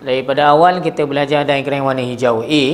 Daripada awal kita belajar diagram warna hijau A,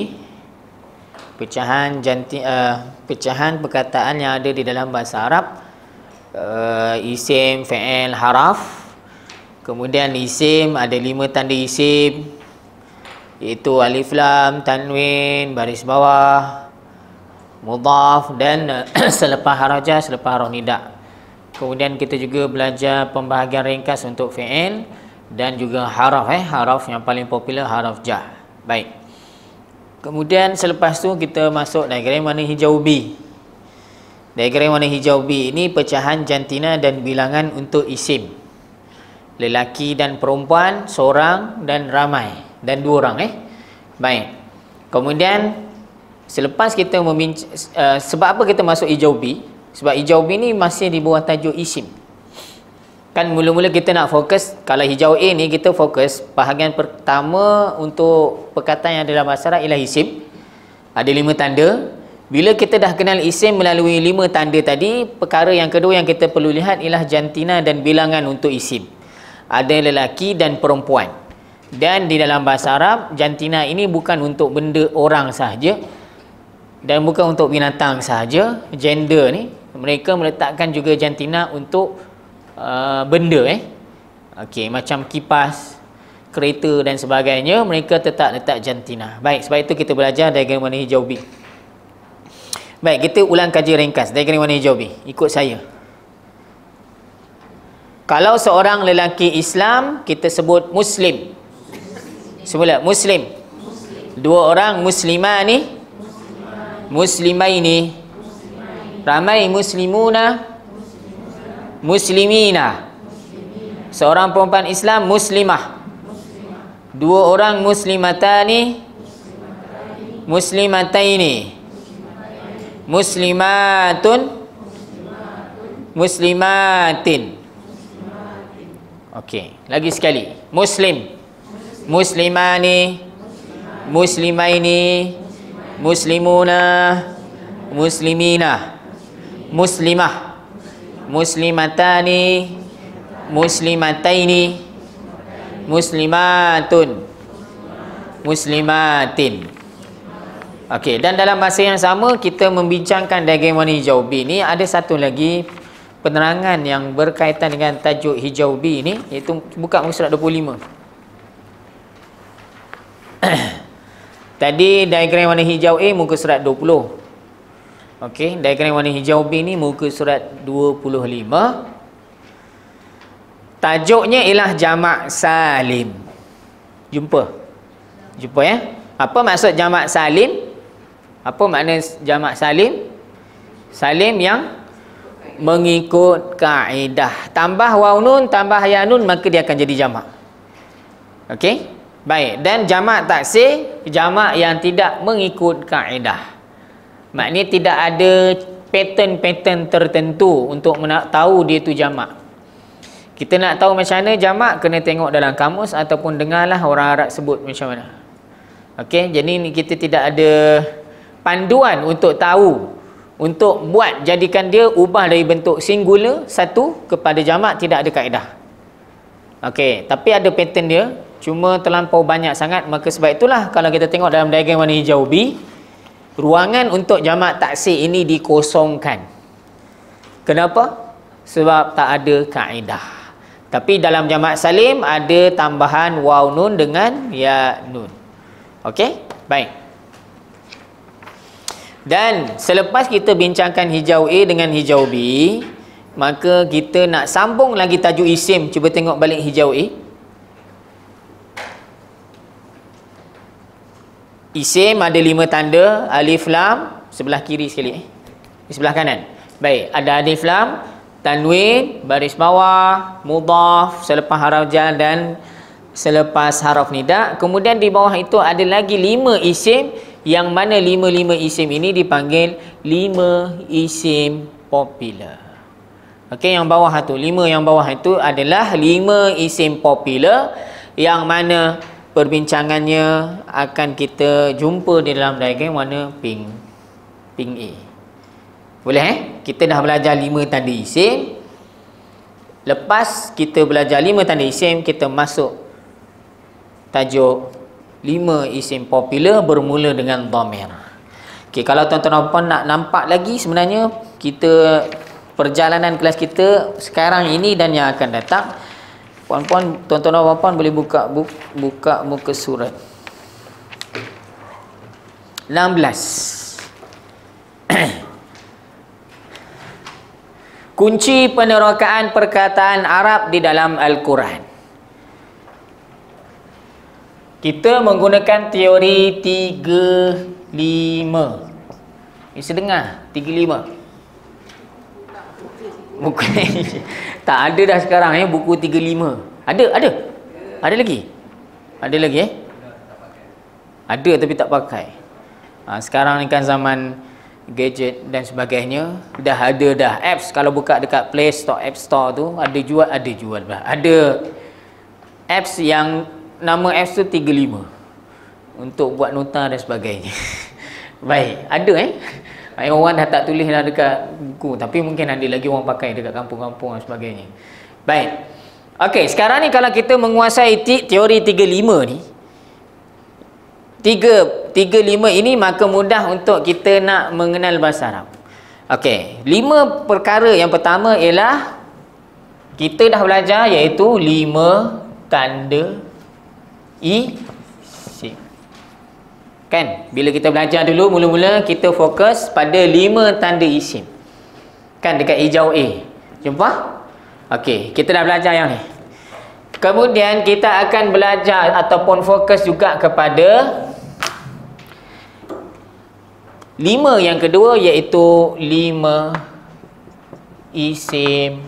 pecahan perkataan yang ada di dalam bahasa Arab, isim, fi'il, haraf. Kemudian isim ada 5 tanda isim, iaitu alif lam, tanwin, baris bawah, mudhaf dan selepas haraf jar, selepas haraf nida. Kemudian kita juga belajar pembahagian ringkas untuk fi'il dan juga haraf yang paling popular haraf jar. Baik. Kemudian selepas tu kita masuk diagram warna hijau B. Diagram warna hijau B ini pecahan jantina dan bilangan untuk isim. Lelaki dan perempuan, seorang dan ramai, dan 2 orang. Baik. Kemudian selepas kita sebab apa kita masuk hijau B? Sebab hijau B ni masih di bawah tajuk isim. Kan mula-mula kita nak fokus, kalau hijau A ni kita fokus bahagian pertama untuk perkataan yang dalam bahasa Arab ialah isim. Ada 5 tanda. Bila kita dah kenal isim melalui 5 tanda tadi, perkara yang kedua yang kita perlu lihat ialah jantina dan bilangan untuk isim. Ada lelaki dan perempuan. Dan di dalam bahasa Arab, jantina ini bukan untuk benda orang sahaja dan bukan untuk binatang sahaja. Gender ni, mereka meletakkan juga jantina untuk benda. Okey, macam kipas, kereta dan sebagainya, mereka tetap letak jantina. Baik, sebab itu kita belajar diagram warna hijau B. Baik, kita ulang kaji ringkas diagram warna hijau B. Ikut saya. Kalau seorang lelaki Islam, kita sebut muslim. Semula muslim. 2 orang muslimah ni, muslimai ni, ramai muslimuna, muslimina. Seorang perempuan Islam muslimah. 2 orang muslimatani, muslimataini, muslimatun, muslimatin. Okey, lagi sekali. Muslim, muslimani, muslimaini, muslimuna, muslimina, muslimah, muslimatani, muslimataini, muslimatun, muslimatin. Okey, dan dalam masa yang sama kita membincangkan diagram warna hijau B ni, ada satu lagi penerangan yang berkaitan dengan tajuk hijau B ni, iaitu buka muka surat 25. Tadi diagram warna hijau A muka surat 20. Okey, diagram warna hijau B ni muka surat 25. Tajuknya ialah jamak salim. Jumpa ya? Apa maksud jamak salim? Apa makna jamak salim? Salim yang mengikut kaedah. Tambah waw nun, tambah ya nun, maka dia akan jadi jamak. Okey? Baik, dan jamak taksir, jamak yang tidak mengikut kaedah. Maknanya tidak ada pattern-pattern tertentu untuk tahu dia tu jamak. Kita nak tahu macam mana jamak, kena tengok dalam kamus ataupun dengarlah orang Arab sebut macam mana. Okey, jadi ni kita tidak ada panduan untuk tahu, untuk buat jadikan dia ubah dari bentuk singular satu kepada jamak, tidak ada kaedah. Okey, tapi ada pattern dia, cuma terlampau banyak sangat. Maka sebab itulah kalau kita tengok dalam diagram warna hijau B, ruangan untuk jamak taksir ini dikosongkan. Kenapa? Sebab tak ada kaedah. Tapi dalam jamak salim ada tambahan waw nun dengan ya nun. Okey? Baik. Dan selepas kita bincangkan hijau A dengan hijau B, maka kita nak sambung lagi tajuk isim. Cuba tengok balik hijau A. Isim ada 5 tanda, alif lam, sebelah kiri sekali, di sebelah kanan. Baik, ada alif lam, tanwin, baris bawah, mudhaf, selepas haraf jar dan selepas haraf nida. Kemudian di bawah itu ada lagi 5 isim, yang mana 5 isim ini dipanggil 5 isim popular. Okey, yang bawah tu, 5 yang bawah itu adalah 5 isim popular yang mana perbincangannya akan kita jumpa di dalam diagram warna pink A. Boleh Kita dah belajar 5 tanda isim. Lepas kita belajar 5 tanda isim, kita masuk tajuk 5 isim popular bermula dengan dhamir. Okey, kalau tuan-tuan dan puan nak nampak lagi sebenarnya kita perjalanan kelas kita sekarang ini dan yang akan datang, puan-puan, tuan-tuan dan puan boleh buka muka surat 16. Kunci penerokaan perkataan Arab di dalam Al-Quran. Kita menggunakan teori 35. Bisa dengar 35. Buku tak ada dah sekarang buku 35. Ada lagi? Ada lagi Ada tapi tak pakai. Sekarang ni kan zaman gadget dan sebagainya, dah ada dah apps. Kalau buka dekat Play Store, App Store tu ada jual lah. Ada apps yang nama apps tu 35 untuk buat nota dan sebagainya. Baik, ada orang dah tak tulis dah dekat buku, tapi mungkin ada lagi orang pakai dekat kampung-kampung dan sebagainya. Baik. Okey, sekarang ni kalau kita menguasai teori 35 ni, 35 ini, maka mudah untuk kita nak mengenal bahasa Arab. Okey, 5 perkara yang pertama ialah kita dah belajar, iaitu 5 tanda isim. Kan? Bila kita belajar dulu mula-mula kita fokus pada 5 tanda isim. Kan dekat hijau A. Jumpa? Okey, kita dah belajar yang ni. Kemudian kita akan belajar ataupun fokus juga kepada 5 yang kedua, iaitu 5 isim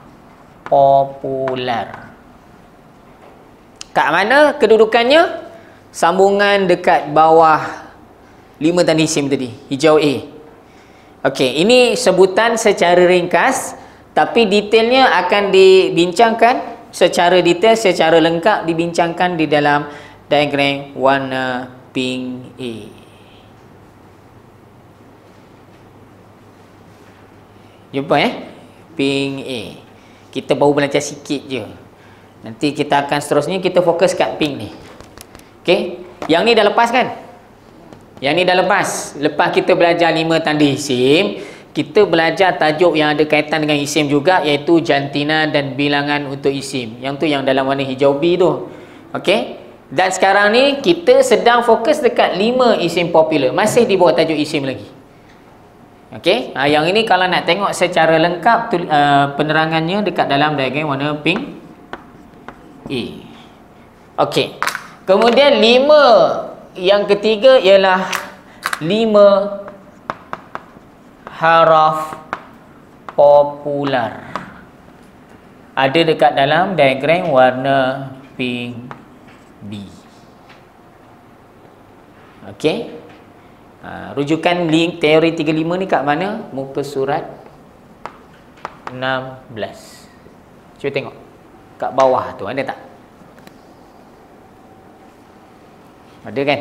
popular. Kat mana kedudukannya? Sambungan dekat bawah 5 tanda isim tadi, hijau A. Okey, ini sebutan secara ringkas, tapi detailnya akan dibincangkan secara detail, secara lengkap dibincangkan di dalam diagram warna pink A. Jumpa pink A. Kita baru belajar sikit je. Nanti kita akan seterusnya kita fokus kat pink ni. Okey, yang ni dah lepas kan? Yang ni dah lepas. Lepas kita belajar 5 tanda isim, kita belajar tajuk yang ada kaitan dengan isim juga, iaitu jantina dan bilangan untuk isim. Yang tu yang dalam warna hijau B tu. Okey? Dan sekarang ni kita sedang fokus dekat 5 isim popular. Masih di bawah tajuk isim lagi. Okey, yang ini kalau nak tengok secara lengkap penerangannya dekat dalam diagram warna pink A. Okey. Kemudian 5 yang ketiga ialah 5 haraf popular. Ada dekat dalam diagram warna pink B. Okey. Rujukan link teori 35 ni kat mana? Muka surat 16. Cuba tengok kat bawah tu, ada tak? Ada kan?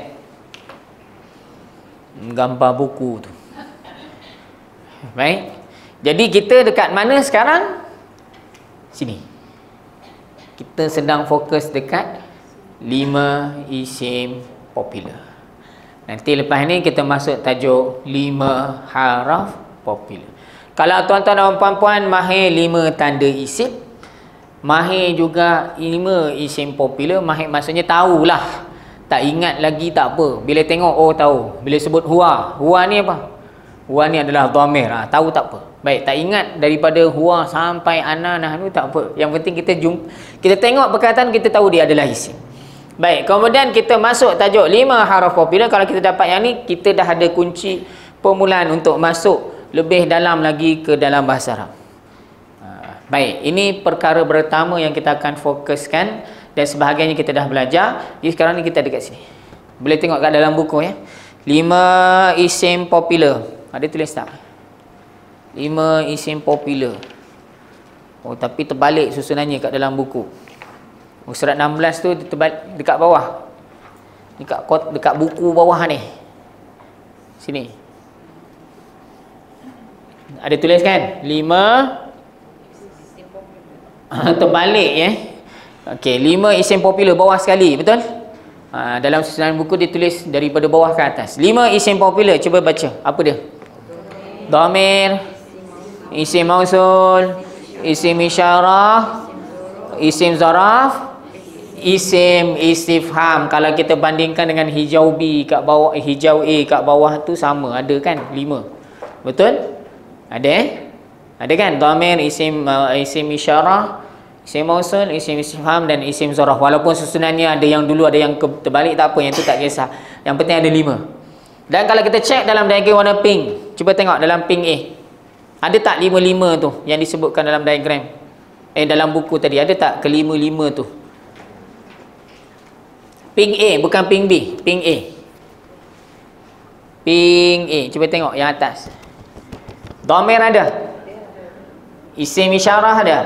Gambar buku tu. Baik. Jadi kita dekat mana sekarang? Sini. Kita sedang fokus dekat 5 isim popular. Nanti lepas ni kita masuk tajuk 5 haraf popular. Kalau tuan-tuan dan puan-puan mahir 5 tanda isim, mahir juga 5 isim popular, mahir maksudnya tahulah. Tak ingat lagi tak apa. Bila tengok tahu. Bila sebut huwa, huwa ni apa? Huwa ni adalah dhamir. Tahu tak apa. Baik, tak ingat daripada huwa sampai ana nahnu tak apa. Yang penting kita tengok perkataan, kita tahu dia adalah isim. Baik, kemudian kita masuk tajuk 5 haraf popular. Kalau kita dapat yang ni, kita dah ada kunci permulaan untuk masuk lebih dalam lagi ke dalam bahasa Arab. Baik, ini perkara pertama yang kita akan fokuskan dan sebahagiannya kita dah belajar. Jadi sekarang ni kita dekat sini. Boleh tengok kat dalam buku 5 isim popular. Ada tulis tak? 5 isim popular. Tapi terbalik susunannya kat dalam buku. Surat 16 tu dekat bawah. Dekat buku bawah ni. Sini. Ada tulis kan? 5 terbalik Okey, 5 isim popular bawah sekali, betul? Dalam susunan buku ditulis daripada bawah ke atas. 5 isim popular. Cuba baca. Apa dia? Dhamir, isim mausul, isim isyarah, isim zaraf, isim istifham. Kalau kita bandingkan dengan hijau B kat bawah, hijau A kat bawah tu sama, ada kan? 5. Betul? Ada Ada kan? Dhamir, isim isyarah, isim mausul, isim istifham dan isim zaraf. Walaupun susunannya ada yang dulu, ada yang terbalik, tak apa, yang tu tak kisah. Yang penting ada 5. Dan kalau kita cek dalam diagram warna pink, cuba tengok dalam pink A. Ada tak 5-5 tu yang disebutkan dalam diagram? Dalam buku tadi ada tak ke-5-5 tu? Pink A, bukan pink B, pink A. Pink A, cuba tengok yang atas. Dhamir ada? Isim isyarah ada?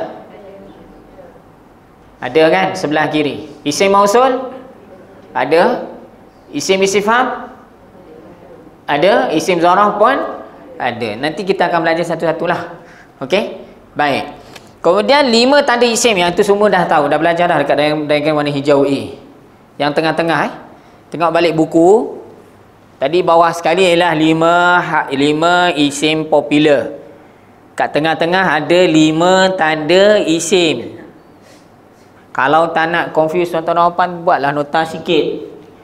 Ada kan sebelah kiri. Isim mausul ada. Isim istifham ada. Isim zaraf pun ada. Nanti kita akan belajar satu-satulah. Okey, baik. Kemudian 5 tanda isim, yang tu semua dah tahu, dah belajar dah dekat diagram warna hijau A. Yang tengah-tengah tengok balik buku. Tadi bawah sekali ialah 5 isim popular. Kat tengah-tengah ada 5 tanda isim. Kalau tak nak confuse tuan-tuan puan, buatlah nota sikit.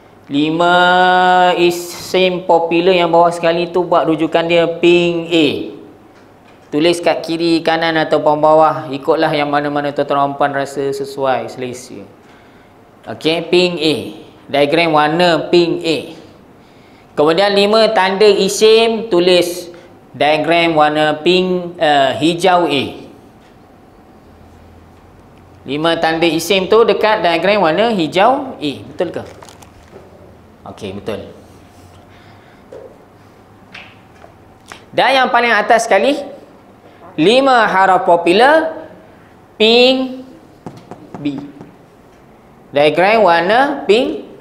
5 isim popular yang bawah sekali tu buat rujukan dia pink A. Tulis kat kiri, kanan ataupun bawah, ikutlah yang mana-mana tuan-tuan puan rasa sesuai, selesa. Okey, pink A. Diagram warna pink A. Kemudian 5 tanda isim, tulis diagram warna pink hijau A. 5 tanda isim tu dekat diagram warna hijau A. Betul ke? Okey, betul. Dan yang paling atas sekali, 5 haraf popular pink B. Diagram warna pink B.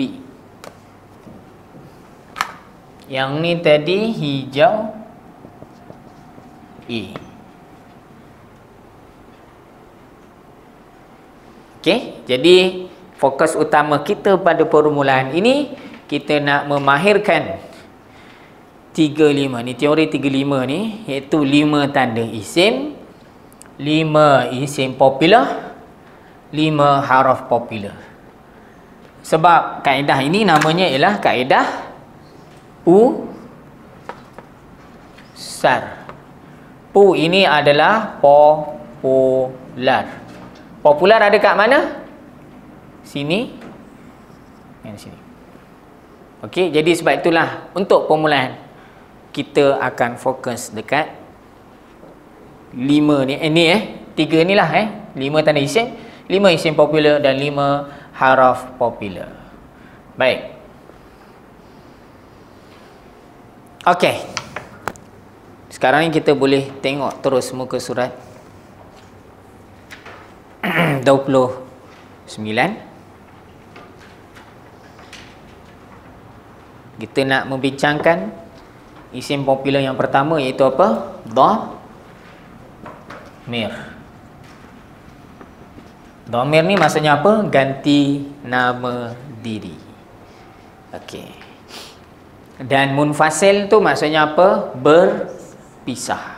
Yang ni tadi hijau A. Okey, jadi fokus utama kita pada permulaan ini, kita nak memahirkan 35 ni, teori 35 ni, iaitu 5 tanda isim, 5 isim popular, 5 haraf popular. Sebab kaedah ini namanya ialah kaedah pusar. Pu ini adalah popular. Popular ada kat mana? Sini. Yang sini. Okey, jadi sebab itulah untuk permulaan kita akan fokus dekat 5 ni. 3 ni lah 5 tanda isim, 5 isim popular dan 5 haraf popular. Baik. Okey. Sekarang ni kita boleh tengok terus muka surat 29. Kita nak membincangkan isim popular yang pertama, iaitu apa? Dhamir. Dhamir ni maksudnya apa? Ganti nama diri. Okey. Dan munfasil tu maksudnya apa? Berpisah.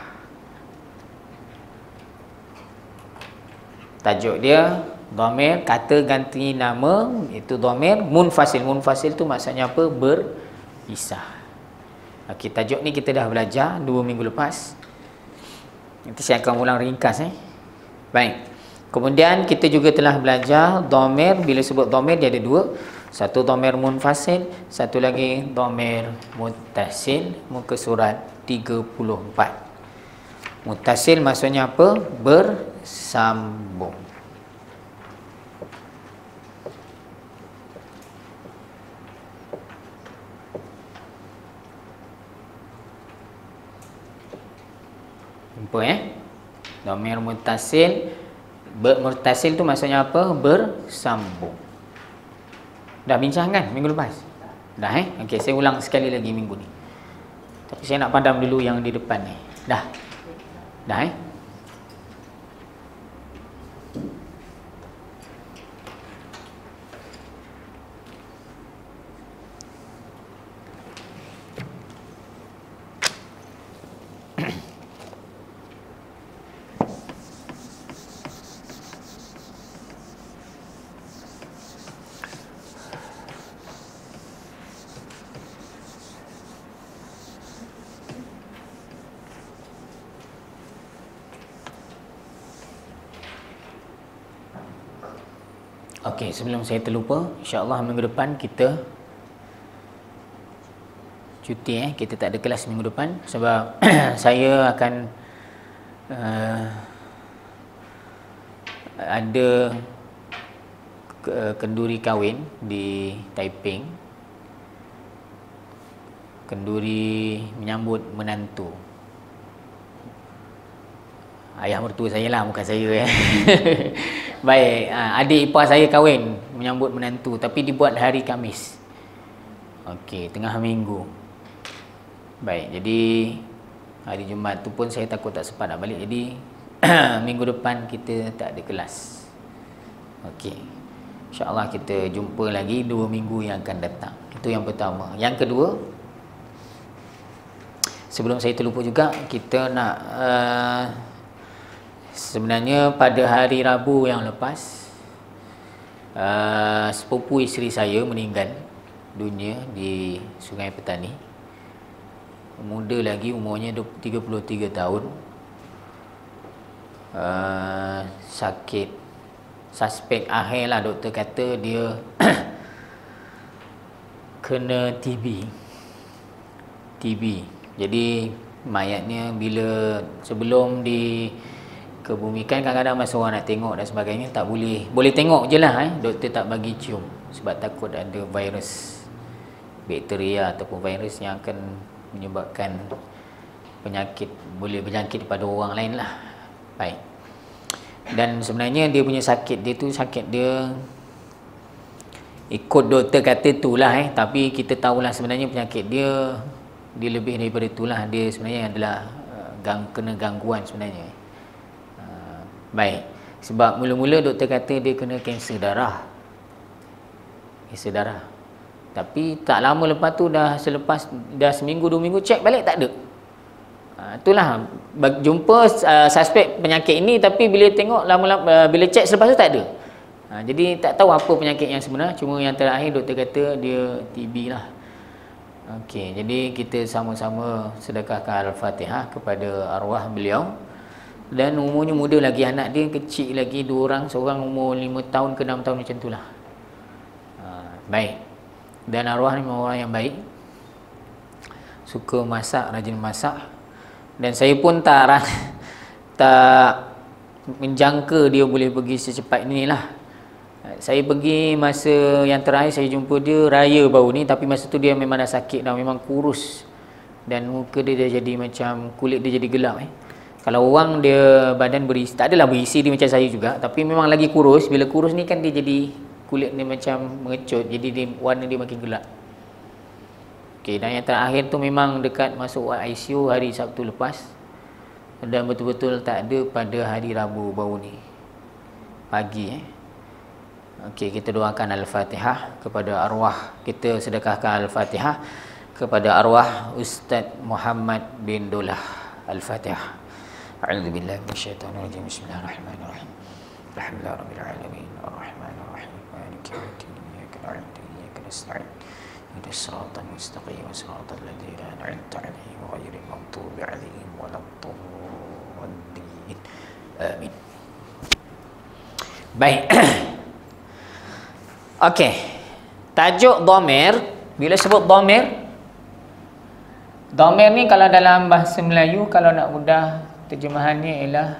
Tajuk dia dhamir, kata ganti nama, itu dhamir. Munfasil, munfasil tu maksudnya apa? Berpisah. Okey, tajuk ni kita dah belajar 2 minggu lepas. Nanti saya akan ulang ringkas Baik. Kemudian kita juga telah belajar dhamir. Bila sebut dhamir dia ada 2. Satu dhamir munfasil, satu lagi dhamir muttasil. Muka surat 34. Muttasil maksudnya apa? Bersambung. Jumpa dhamir muttasil. Muttasil tu maksudnya apa? Bersambung. Dah bincang kan minggu lepas? Dah Okey, saya ulang sekali lagi minggu ni. Tapi saya nak padam dulu yang di depan ni. Dah Okey, sebelum saya terlupa, insya-Allah minggu depan kita cuti kita tak ada kelas minggu depan sebab saya akan ada kenduri kahwin di Taiping. Kenduri menyambut menantu. Ayah mertua saya lah, bukan saya Baik, adik ipar saya kahwin menyambut menantu tapi dibuat hari Khamis. Okey, tengah minggu. Baik, jadi hari Jumaat tu pun saya takut tak sempat nak balik. Jadi minggu depan kita tak ada kelas. Okey. InsyaAllah kita jumpa lagi 2 minggu yang akan datang. Itu yang pertama. Yang kedua, sebelum saya terlupa juga, kita nak sebenarnya pada hari Rabu yang lepas sepupu isteri saya meninggal dunia di Sungai Petani. Muda lagi, umurnya 33 tahun. Sakit, suspek akhir lah, doktor kata dia kena TB. Jadi mayatnya bila sebelum dikebumikan, kadang-kadang masa orang nak tengok dan sebagainya tak boleh tengok je lah doktor tak bagi cium sebab takut ada virus, bakteria ataupun virus yang akan menyebabkan penyakit, boleh berjangkit kepada orang lain lah. Baik. Dan sebenarnya dia punya sakit dia ikut doktor kata itulah tapi kita tahulah sebenarnya penyakit dia lebih daripada itulah. Dia sebenarnya adalah kena gangguan sebenarnya. Baik. Sebab mula-mula doktor kata dia kena kanser darah. Tapi tak lama lepas tu dah seminggu 2 minggu cek balik tak ada. Itulah jumpa suspek penyakit ini tapi bila tengok lama-lama bila cek selepas tu tak ada. Jadi tak tahu apa penyakit yang sebenar, cuma yang terakhir doktor kata dia TB lah. Okey, jadi kita sama-sama sedekahkan Al-Fatihah kepada arwah beliau. Dan umurnya muda lagi, anak dia kecil lagi, 2 orang, seorang umur 5 tahun ke 6 tahun macam itulah. Baik. Dan arwah ni memang orang yang baik, suka masak, rajin masak. Dan saya pun tak menjangka dia boleh pergi secepat inilah. Saya pergi masa yang terakhir saya jumpa dia raya baru ni, tapi masa tu dia memang dah sakit dah, memang kurus. Dan muka dia dah jadi macam, kulit dia jadi gelap Kalau orang dia badan berisi, tak adalah berisi dia macam saya juga, tapi memang lagi kurus. Bila kurus ni kan dia jadi kulit dia macam mengecut, jadi warna dia makin gelap. Okey, dan yang terakhir tu memang dekat masuk ICU hari Sabtu lepas. Dan betul-betul tak ada pada hari Rabu baru ni pagi Okey, kita doakan Al-Fatihah kepada arwah. Kita sedekahkan Al-Fatihah kepada arwah Ustaz Muhammad bin Dullah. Al-Fatihah. A'udzubillahi minasyaitonirrajim. Bismillahirrahmanirrahim. Alhamdulillahirabbil alamin. Arrahmanir rahim. Maliki yaumiddin. Iyyaka na'budu wa iyyaka nasta'in. Ihdinas siratal mustaqim. Siratal ladzina an'amta 'alaihim ghairil maghdubi 'alaihim waladdallin. Amin. Baik. Okey. Tajuk dhamir, bila sebut dhamir ni kalau dalam bahasa Melayu, kalau nak mudah terjemahannya ialah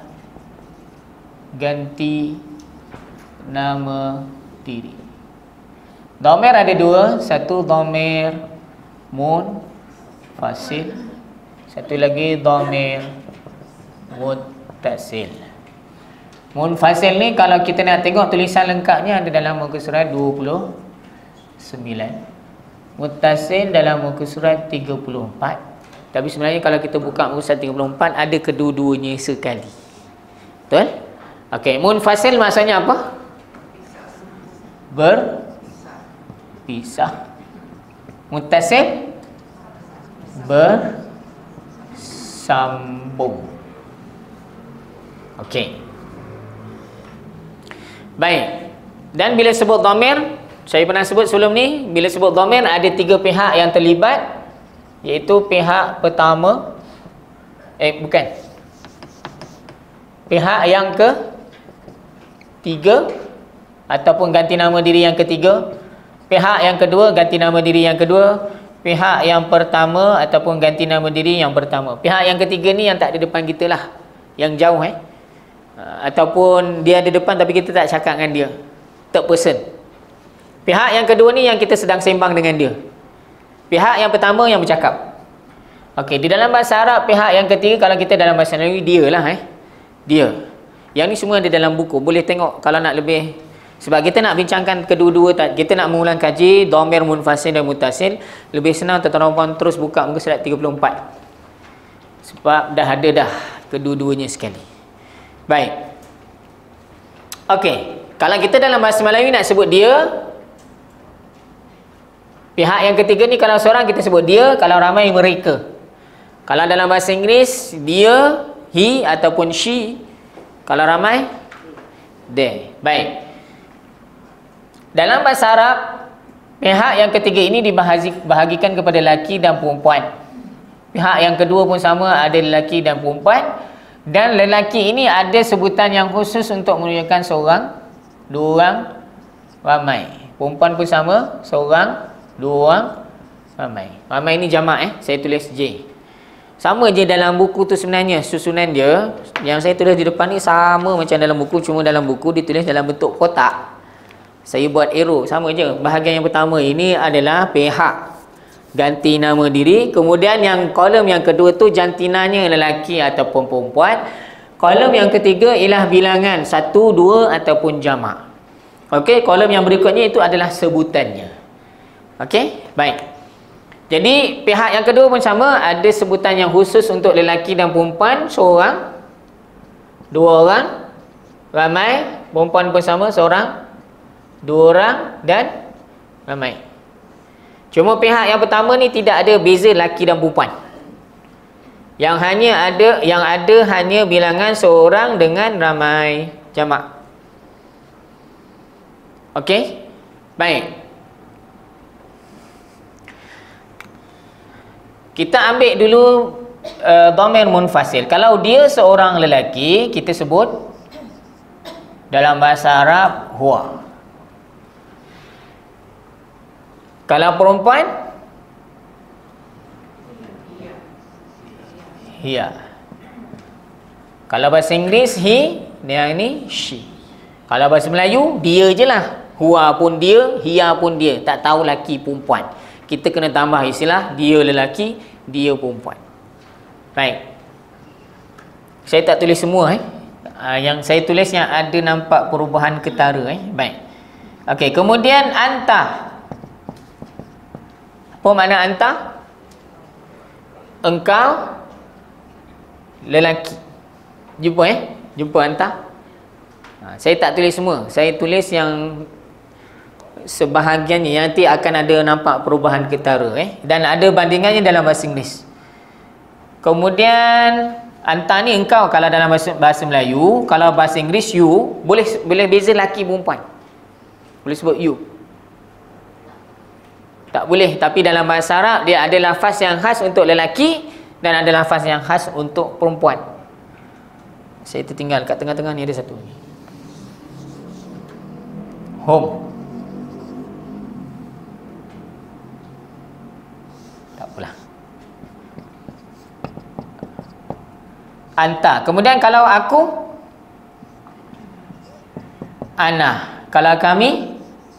ganti nama diri. Dhamir ada 2, satu dhamir munfasil, satu lagi dhamir muttasil. Munfasil ni kalau kita nak tengok tulisan lengkapnya ada dalam muka surat 29. Muttasil dalam muka surat 34. Tapi sebenarnya kalau kita buka muka surat 34 ada kedua-duanya sekali. Betul? Okey, munfasil maksudnya apa? Berpisah. Muttasil bersambung. Okey. Baik. Dan bila sebut dhamir, saya pernah sebut sebelum ni, bila sebut dhamir ada 3 pihak yang terlibat, iaitu pihak pertama pihak yang ke-3, ataupun ganti nama diri yang ketiga. Pihak yang kedua ganti nama diri yang kedua. Pihak yang pertama ataupun ganti nama diri yang pertama. Pihak yang ketiga ni yang tak ada depan kita lah, yang jauh ataupun dia ada depan tapi kita tak cakap dengan dia, third person. Pihak yang kedua ni yang kita sedang sembang dengan dia. Pihak yang pertama yang bercakap. Okey, di dalam bahasa Arab pihak yang ketiga, kalau kita dalam bahasa Melayu dia lah dia. Yang ni semua ada dalam buku, boleh tengok kalau nak lebih. Sebab kita nak bincangkan kedua-dua, kita nak mengulang kaji dhamir munfasil dan muttasil, lebih senang tuan-tuan terus buka muka surat 34. Sebab dah ada dah kedua-duanya sekali. Baik. Okey, kalau kita dalam bahasa Melayu nak sebut dia, pihak yang ketiga ni kalau seorang kita sebut dia, kalau ramai mereka. Kalau dalam bahasa Inggeris dia, he ataupun she, kalau ramai they. Baik. Dalam bahasa Arab, pihak yang ketiga ini dibahagikan kepada lelaki dan perempuan. Pihak yang kedua pun sama, ada lelaki dan perempuan. Dan lelaki ini ada sebutan yang khusus untuk menunjukkan seorang, dua orang, ramai. Perempuan pun sama, seorang, dua orang, ramai. Ramai ini jamak saya tulis J. Sama je dalam buku tu sebenarnya, susunan dia yang saya tulis di depan ni sama macam dalam buku, cuma dalam buku ditulis dalam bentuk kotak. Saya buat arrow, sama je. Bahagian yang pertama ini adalah pihak ganti nama diri. Kemudian yang kolom yang kedua tu jantinanya lelaki ataupun perempuan. Kolom yang ketiga ialah bilangan 1, 2 ataupun jamak. Okey, kolom yang berikutnya itu adalah sebutannya. Okey, baik. Jadi pihak yang kedua pun sama, ada sebutan yang khusus untuk lelaki dan perempuan, seorang, dua orang, ramai. Perempuan pun sama, seorang, dua orang dan ramai. Cuma pihak yang pertama ni tidak ada beza lelaki dan perempuan. Yang ada hanya bilangan seorang dengan ramai, jamak. Okey? Baik. Kita ambil dulu dhamir munfasil. Kalau dia seorang lelaki, kita sebut dalam bahasa Arab huwa. Kalau perempuan, hiya. Kalau bahasa Inggeris he, yang ni she. Kalau bahasa Melayu dia je lah. Huwa pun dia, hiya pun dia. Tak tahu lelaki perempuan. Kita kena tambah istilah dia lelaki, dia perempuan. Baik. Saya tak tulis semua yang saya tulis yang ada nampak perubahan ketara Baik. Okey, kemudian anta. Apa makna anta? Engkau lelaki. Jumpa Jumpa anta. Saya tak tulis semua. Saya tulis yang sebahagiannya, nanti akan ada nampak perubahan ketara dan ada bandingannya dalam bahasa Inggeris. Kemudian anta ni engkau kalau dalam bahasa Melayu, kalau bahasa Inggeris you, boleh beza lelaki perempuan. Boleh sebut you. Tak boleh, tapi dalam bahasa Arab dia ada lafaz yang khas untuk lelaki dan ada lafaz yang khas untuk perempuan. Saya tertinggal kat tengah-tengah ni ada satu. Home. Anta. Kemudian kalau aku, ana. Kalau kami,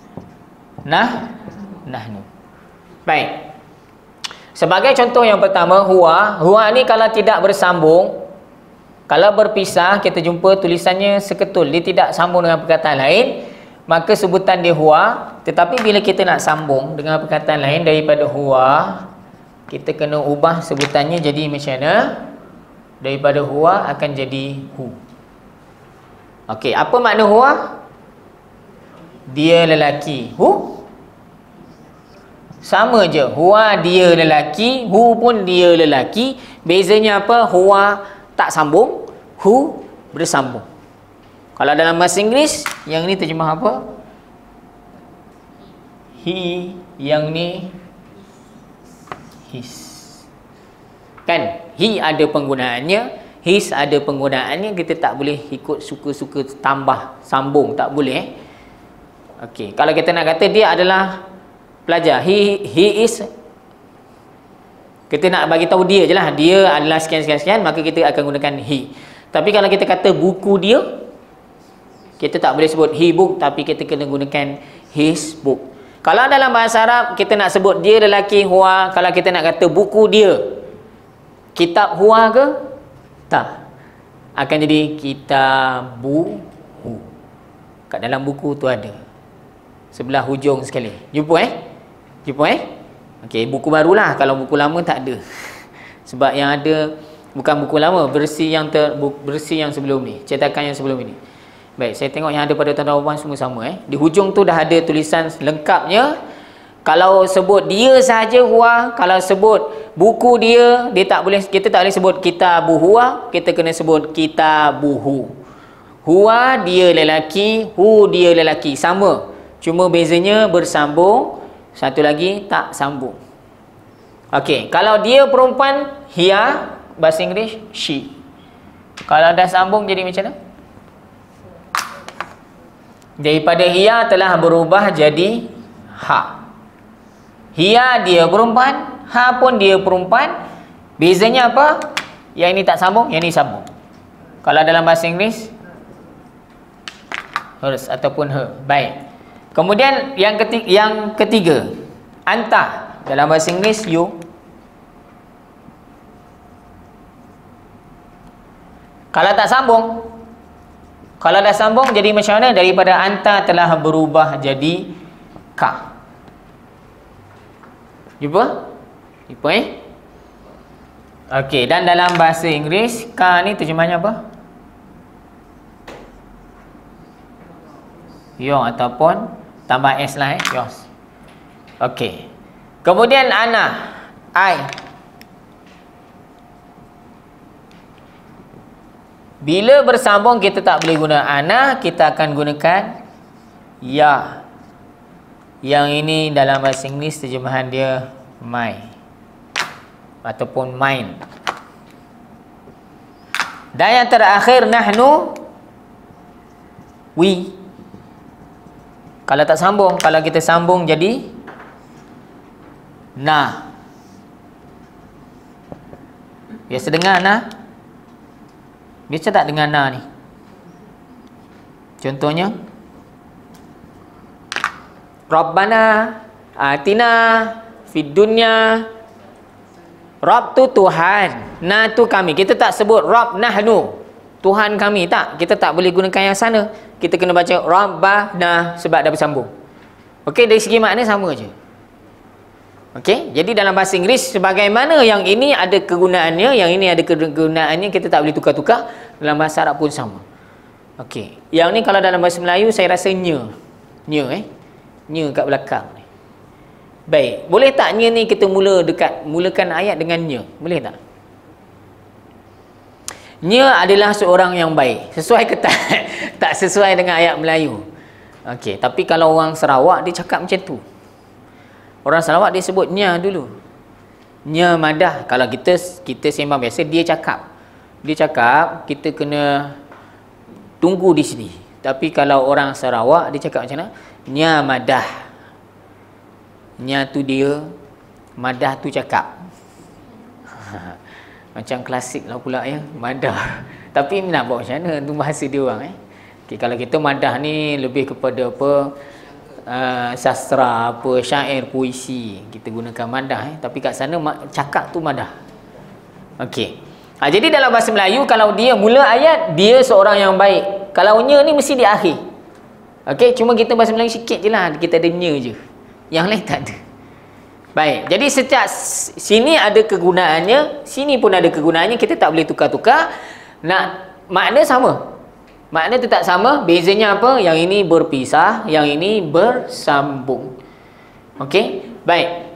nahnu. Baik. Sebagai contoh yang pertama, huwa. Huwa ni kalau tidak bersambung, kalau berpisah, kita jumpa tulisannya seketul, dia tidak sambung dengan perkataan lain, maka sebutan dia huwa. Tetapi bila kita nak sambung dengan perkataan lain daripada huwa, kita kena ubah sebutannya jadi macam mana? Daripada huwa akan jadi hu. Okey, apa makna huwa? Dia lelaki. Hu? Sama je. Huwa dia lelaki, hu pun dia lelaki. Bezanya apa? Huwa tak sambung, hu bersambung. Kalau dalam bahasa Inggeris, yang ni terjemah apa? He, yang ni his. Kan? He ada penggunaannya, his ada penggunaannya. Kita tak boleh ikut suka-suka tambah, sambung. Tak boleh Okey, kalau kita nak kata dia adalah pelajar, he is, kita nak bagi tahu dia je lah, dia adalah sekian, maka kita akan gunakan he. Tapi kalau kita kata buku dia, kita tak boleh sebut he book, tapi kita kena gunakan his book. Kalau dalam bahasa Arab kita nak sebut dia lelaki huwa, kalau kita nak kata buku dia, kitab huwa ke? Tak. Akan jadi kitabuhu. Kat dalam buku tu ada. Sebelah hujung sekali. Jumpa Okey, buku barulah. Kalau buku lama tak ada. Sebab yang ada bukan buku lama, versi yang sebelum ni, cetakan yang sebelum ini. Baik, saya tengok yang ada pada tuan-tuan semua sama Di hujung tu dah ada tulisan lengkapnya. Kalau sebut dia sahaja huwa, kalau sebut buku dia tak boleh, kita tak boleh sebut kitabu huwa, kita kena sebut kitabuhu. Huwa dia lelaki, hu dia lelaki, sama. Cuma bezanya bersambung, satu lagi tak sambung. Okey, kalau dia perempuan, hiya, bahasa Inggeris she. Kalau dah sambung jadi macam mana? Daripada hiya telah berubah jadi ha. Hiya dia perempuan, ha pun dia perempuan. Bezanya apa? Yang ini tak sambung, yang ini sambung. Kalau dalam bahasa Inggeris hers ataupun her. Baik. Kemudian yang ketiga, anta. Dalam bahasa Inggeris you. Kalau tak sambung, kalau dah sambung jadi macam mana? Daripada anta telah berubah jadi ka. Jumpa? Okey, dan dalam bahasa Inggeris ka ni terjemahnya apa? Yo ataupun tambah s lah yours. Okey. Kemudian ana, I. Bila bersambung kita tak boleh guna ana, kita akan gunakan ya. Yang ini dalam bahasa Inggeris terjemahan dia my ataupun mine. Dan yang terakhir nahnu, we. Kalau tak sambung, kalau kita sambung jadi na. Biasa dengar na? Biasa tak dengar na ni? Contohnya Rabbana atina fid dunya. Rabb tu Tuhan, na tu kami. Kita tak sebut Rabb nahnu, Tuhan kami, tak. Kita tak boleh gunakan yang sana. Kita kena baca Rabbana sebab dah bersambung. Okey, dari segi makna sama je. Okey, jadi dalam bahasa Inggeris sebagaimana yang ini ada kegunaannya, yang ini ada kegunaannya, kita tak boleh tukar-tukar. Dalam bahasa Arab pun sama. Okey, yang ni kalau dalam bahasa Melayu saya rasa nya kat belakang ni. Baik, boleh tak nya ni kita mulakan ayat dengan nya? Boleh tak? Nya adalah seorang yang baik. Sesuai ke tak? Tak sesuai dengan ayat Melayu. Okey, tapi kalau orang Sarawak dia cakap macam tu. Orang Sarawak dia sebut nya dulu. Nya madah. Kalau kita sembang biasa dia cakap. Dia cakap kita kena tunggu di sini. Tapi kalau orang Sarawak dia cakap macam mana? Nya madah. Nya tu dia, madah tu cakap. Macam klasik lah pula ya, madah. Tapi nak buat macam mana? Tu bahasa dia orang Okay, kalau kita madah ni lebih kepada apa? Sastra, apa, syair, puisi. Kita gunakan madah Tapi kat sana cakap tu madah. Okey. Jadi dalam bahasa Melayu kalau dia mula ayat dia seorang yang baik. Kalau nya ni mesti di akhir. Okey, cuma kita bahasa Melayu sikit je lah. Kita ada nya je. Yang lain tak ada. Baik, jadi setiap sini ada kegunaannya, sini pun ada kegunaannya, kita tak boleh tukar-tukar. Nak makna sama. Makna tetap sama, bezanya apa? Yang ini berpisah, yang ini bersambung. Okey? Baik.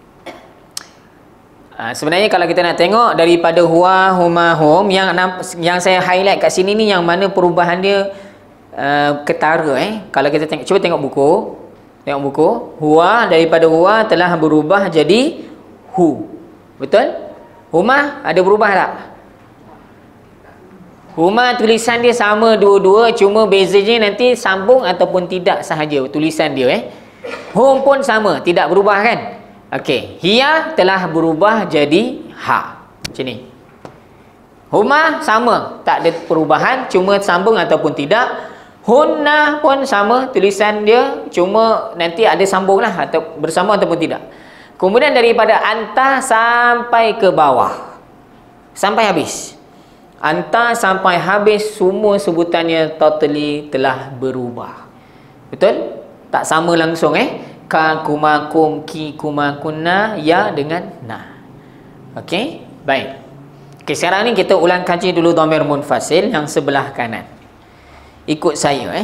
Sebenarnya kalau kita nak tengok daripada huwa, huma, hum, yang saya highlight kat sini ni yang mana perubahan dia ketara Kalau kita tengok, cuba tengok buku. Tengok buku. Huwa, daripada huwa telah berubah jadi hu. Betul? Huma ada berubah tak? Huma tulisan dia sama dua-dua, cuma bezanya nanti sambung ataupun tidak sahaja tulisan dia. Hum pun sama, tidak berubah kan? Okey, hiya telah berubah jadi ha. Macam ni. Huma sama, tak ada perubahan, cuma sambung ataupun tidak. Hunna pun sama, tulisan dia cuma nanti ada sambung lah, atau bersambung ataupun tidak. Kemudian daripada anta sampai ke bawah, sampai habis. Anta sampai habis, semua sebutannya totally telah berubah. Betul? Tak sama langsung Ka, kuma, kum, ki, kuma, kunna, ya dengan na. Okey? Baik. Okey, sekarang ni kita ulang kaji dulu dhamir munfasil yang sebelah kanan. Ikut saya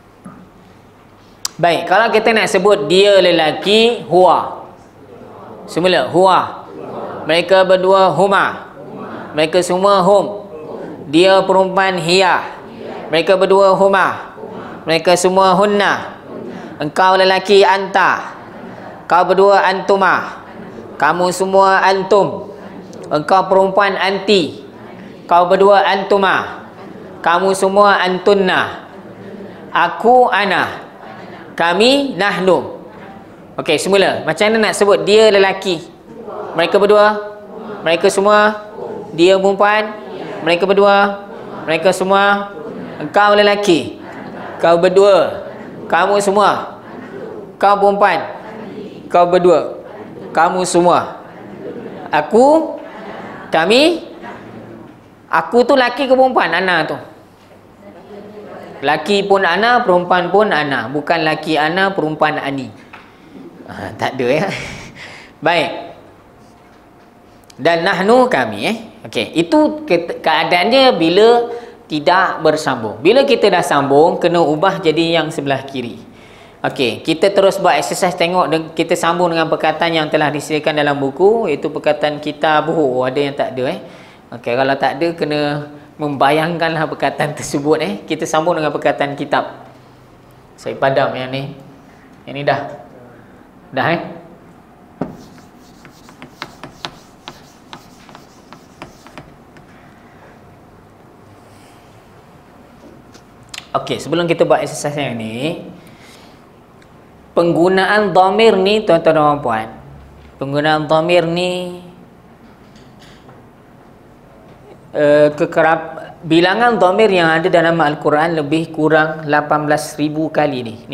Baik, kalau kita nak sebut dia lelaki, huwa. Semula, huwa. Mereka berdua, huma. Mereka semua, hum. Dia perempuan, hiya. Mereka berdua, huma. Mereka semua, hunna. Engkau lelaki, anta. Kau berdua, antuma. Kamu semua, antum. Engkau perempuan, anti. Kau berdua, antuma. Kamu semua, antunna. Aku, ana. Kami, nahnu. Okey, semula. Macam mana nak sebut dia lelaki? Mereka berdua. Mereka semua. Dia perempuan. Mereka berdua. Mereka semua. Engkau lelaki. Kau berdua. Kamu semua. Kau perempuan. Kau berdua. Kamu semua. Aku. Kami. Aku tu laki ke perempuan? Ana tu. Laki pun ana, perempuan pun ana. Bukan laki ana, perempuan ani. Tak ada Baik. Dan nahnu, kami Okey, itu keadaannya bila tidak bersambung. Bila kita dah sambung, kena ubah jadi yang sebelah kiri. Okey, kita terus buat exercise, tengok kita sambung dengan perkataan yang telah disediakan dalam buku, iaitu perkataan kitabuhu. Ada yang tak ada Okey, kalau tak ada kena membayangkanlah perkataan tersebut Kita sambung dengan perkataan kitab. Saya padam yang ni. Yang ni dah. Dah Okey, sebelum kita buat exercise yang ni, penggunaan dhamir ni tuan-tuan dan puan, penggunaan dhamir ni bilangan dhamir yang ada dalam Al-Quran lebih kurang 18,000 kali ni.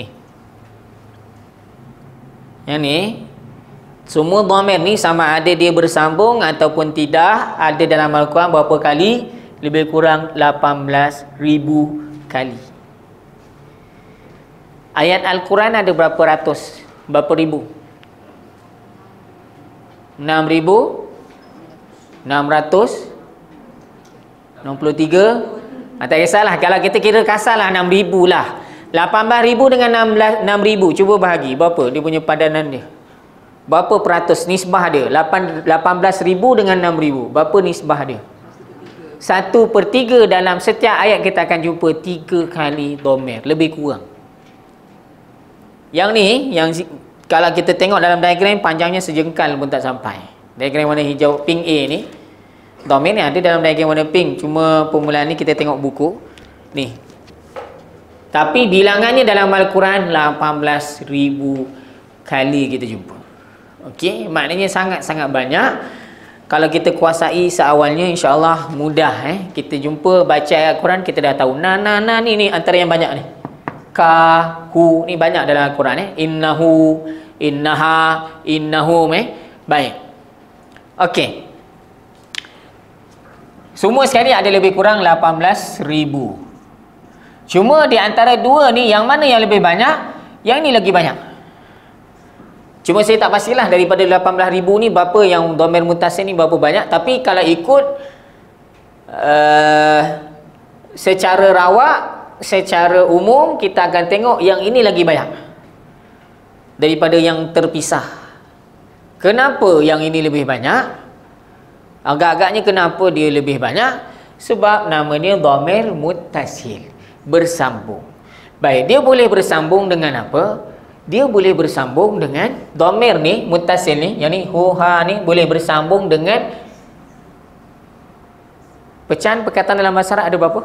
Yang ni semua dhamir ni sama ada dia bersambung ataupun tidak, ada dalam Al-Quran berapa kali? Lebih kurang 18,000 kali. Ayat Al-Quran ada berapa ratus? Berapa ribu? 6,663. Tak kisahlah, kalau kita kira kasarlah 6,000 lah. 18,000 dengan 6,000, cuba bahagi berapa dia punya padanan dia? Berapa peratus nisbah dia? 18,000 dengan 6,000, berapa nisbah dia? 1/3. Dalam setiap ayat kita akan jumpa 3 kali dhamir, lebih kurang. Yang ni, yang kalau kita tengok dalam diagram, panjangnya sejengkal pun tak sampai. Diagram warna hijau pink A ni, dhamir ni ada dalam diagram warna pink, cuma permulaan ni kita tengok buku ni. Tapi bilangannya dalam Al-Quran 18,000 kali kita jumpa. Okey, maknanya sangat-sangat banyak. Kalau kita kuasai seawalnya, insya-Allah mudah kita jumpa baca ayat Quran, kita dah tahu na ni antara yang banyak ni. Ka, hu ni banyak dalam Al-Quran Innahu, innaha, innahum Baik. Okey. Semua sekali ada lebih kurang 18,000. Cuma di antara dua ni, yang mana yang lebih banyak? Yang ni lagi banyak. Cuma saya tak pastilah daripada 18,000 ni berapa yang dhamir muttasil ni berapa banyak. Tapi kalau ikut secara rawak, secara umum, kita akan tengok yang ini lagi banyak daripada yang terpisah. Kenapa yang ini lebih banyak? Agak-agaknya kenapa dia lebih banyak? Sebab nama dia dhamir muttasil, bersambung. Baik, dia boleh bersambung dengan apa? Dia boleh bersambung dengan dhamir ni, muttasil ni, yang ni hu ha ni boleh bersambung dengan Pecahan perkataan dalam bahasa Arab ada berapa?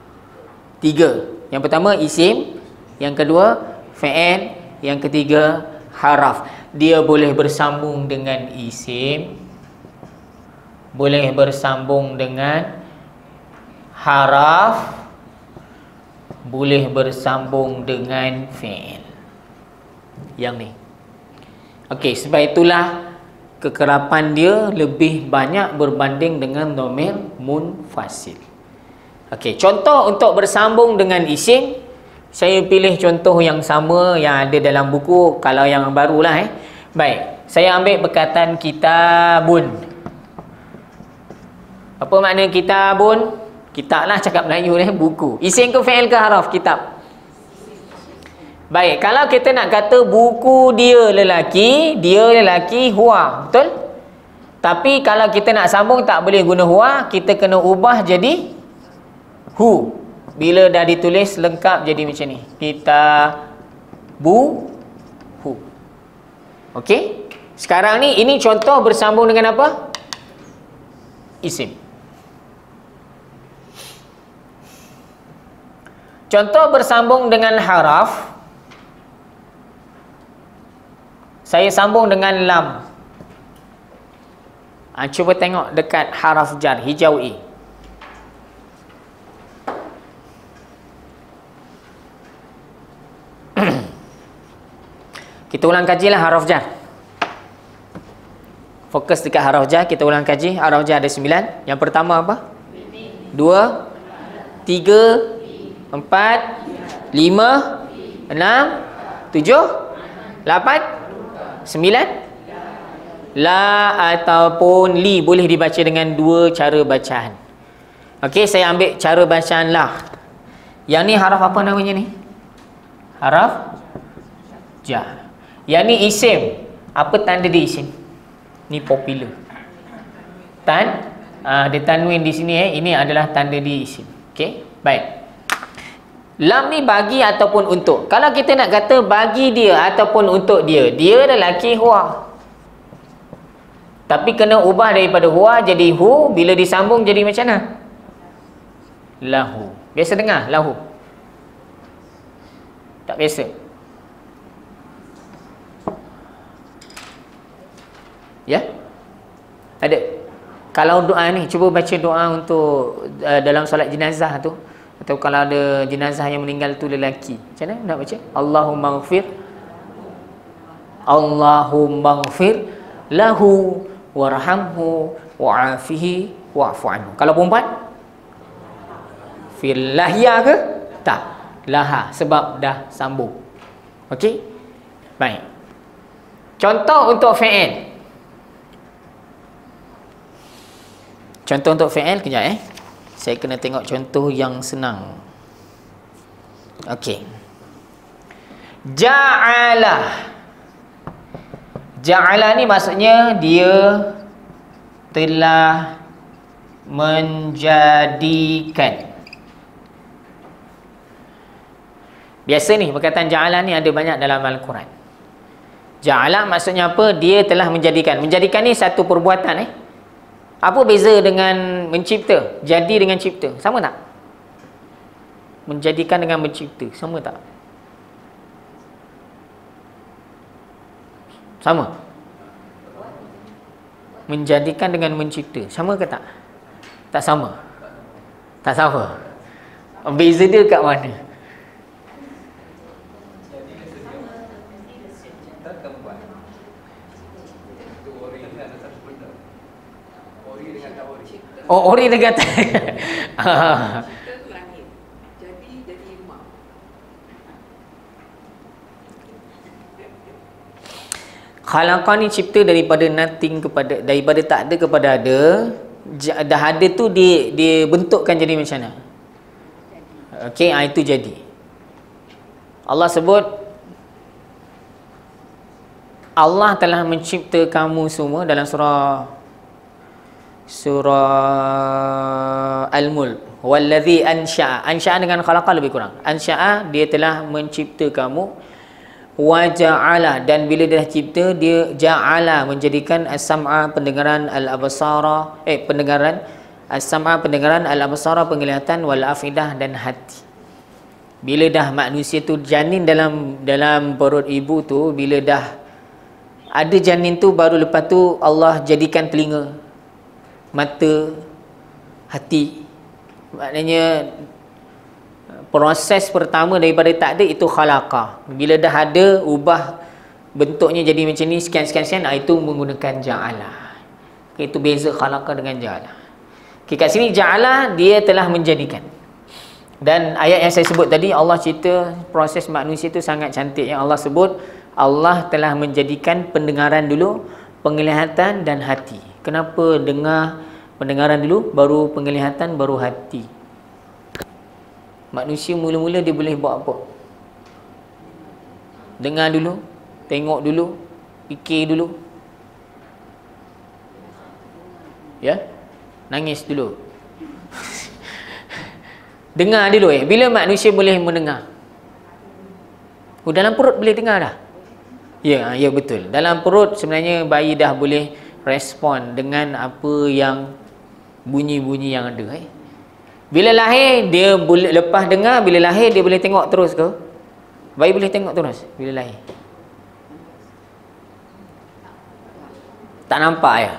3. Yang pertama isim, yang kedua fi'il, yang ketiga haraf. Dia boleh bersambung dengan isim, boleh bersambung dengan haraf, boleh bersambung dengan fi'il. Yang ni. Okey, sebab itulah kekerapan dia lebih banyak berbanding dengan dhamir munfasil. Okey, contoh untuk bersambung dengan isim, saya pilih contoh yang sama yang ada dalam buku, kalau yang barulah Baik, saya ambil perkataan kitabun. Apa makna kitabun? Kitab lah cakap Melayu ni, buku. Isim ke fi'il ke haraf? Kitab. Baik, kalau kita nak kata buku dia lelaki, huwa, betul? Tapi kalau kita nak sambung tak boleh guna huwa, kita kena ubah jadi hu. Bila dah ditulis lengkap jadi macam ni. Kitabu hu. Okey? Sekarang ni ini contoh bersambung dengan apa? Isim. Contoh bersambung dengan haraf, saya sambung dengan lam. Cuba tengok dekat haraf jar, hijau i. Kita ulang kajilah haraf jar. Fokus dekat haraf jar, kita ulang kaji. Haraf jar ada 9. Yang pertama apa? 2, 3, 4, 5, 6, 7, 8, 9. La ataupun li boleh dibaca dengan 2 cara bacaan. Okey, saya ambil cara bacaan la. Yang ni haraf apa namanya ni? Haraf jar. Yang ni isim. Apa tanda dia isim? Ni popular. Ada tanwin di sini Ini adalah tanda dia isim. Okey, baik. Lam ni bagi ataupun untuk. Kalau kita nak kata bagi dia ataupun untuk dia, dia lelaki huwa. Tapi kena ubah daripada huwa jadi hu, bila disambung jadi macam mana? Lahu. Biasa dengar lahu? Tak biasa. Ya? Ada. Kalau doa ni, cuba baca doa untuk dalam solat jenazah tu. Atau kalau ada jenazah yang meninggal tu lelaki, macam mana nak baca? Allahumma ghfir lahu warhamhu wa'afihi wa'fu anhu. Kalau perempuan? Fil lahya ke? Tak. Laha, sebab dah sambung. Okey? Baik. Contoh untuk fi'il. Contoh untuk fi'il, kejap saya kena tengok contoh yang senang. Okey. Ja'ala. Ja'ala ni maksudnya dia telah menjadikan. Biasa ni perkataan ja'ala ni ada banyak dalam Al-Quran. Ja'ala maksudnya apa? Dia telah menjadikan. Menjadikan ni satu perbuatan Apa beza dengan mencipta? Jadi dengan cipta, sama tak? Menjadikan dengan mencipta, sama tak? Sama? Menjadikan dengan mencipta, sama ke tak? Tak sama? Tak sama? Beza dia kat mana? Oh, ori dia kata. Jadi rumah. Khalaqah ni cipta daripada nothing daripada tak ada kepada ada. Dah ada tu dia bentukkan jadi macam mana? Okey, itu jadi. Allah sebut Allah telah mencipta kamu semua dalam surah Al-Mulk. Wallazi ansha'a dengan khalaqa lebih kurang. Ansha'a, dia telah mencipta kamu. Wa ja'ala, dan bila dia dah cipta, dia ja'ala menjadikan as-sam'a pendengaran, al-absara pendengaran, As-sam'a pendengaran, al-absara penglihatan, wal afidah dan hati. Bila dah manusia tu janin dalam perut ibu tu, bila dah ada janin tu, baru lepas tu Allah jadikan telinga, mata, hati. Maknanya proses pertama daripada tak ada itu khalaqah. Bila dah ada, ubah bentuknya jadi macam ni, sekian-sekian, itu menggunakan ja'alah. Itu beza khalaqah dengan ja'alah. Kat sini ja'alah, dia telah menjadikan. Dan ayat yang saya sebut tadi, Allah cerita proses manusia itu sangat cantik. Yang Allah sebut, Allah telah menjadikan pendengaran dulu, penglihatan dan hati. Kenapa dengar pendengaran dulu, baru penglihatan, baru hati? Manusia mula-mula dia boleh buat apa? Dengar dulu, tengok dulu, fikir dulu. Ya? Nangis dulu. Dengar dulu. Bila manusia boleh mendengar? Dalam perut boleh dengar dah? Ya, ya betul. Dalam perut sebenarnya bayi dah boleh respon dengan apa yang bunyi-bunyi yang ada. Bila lahir dia boleh lepas dengar, bila lahir dia boleh tengok terus ke? Bayi boleh tengok terus bila lahir? Tak nampak ya?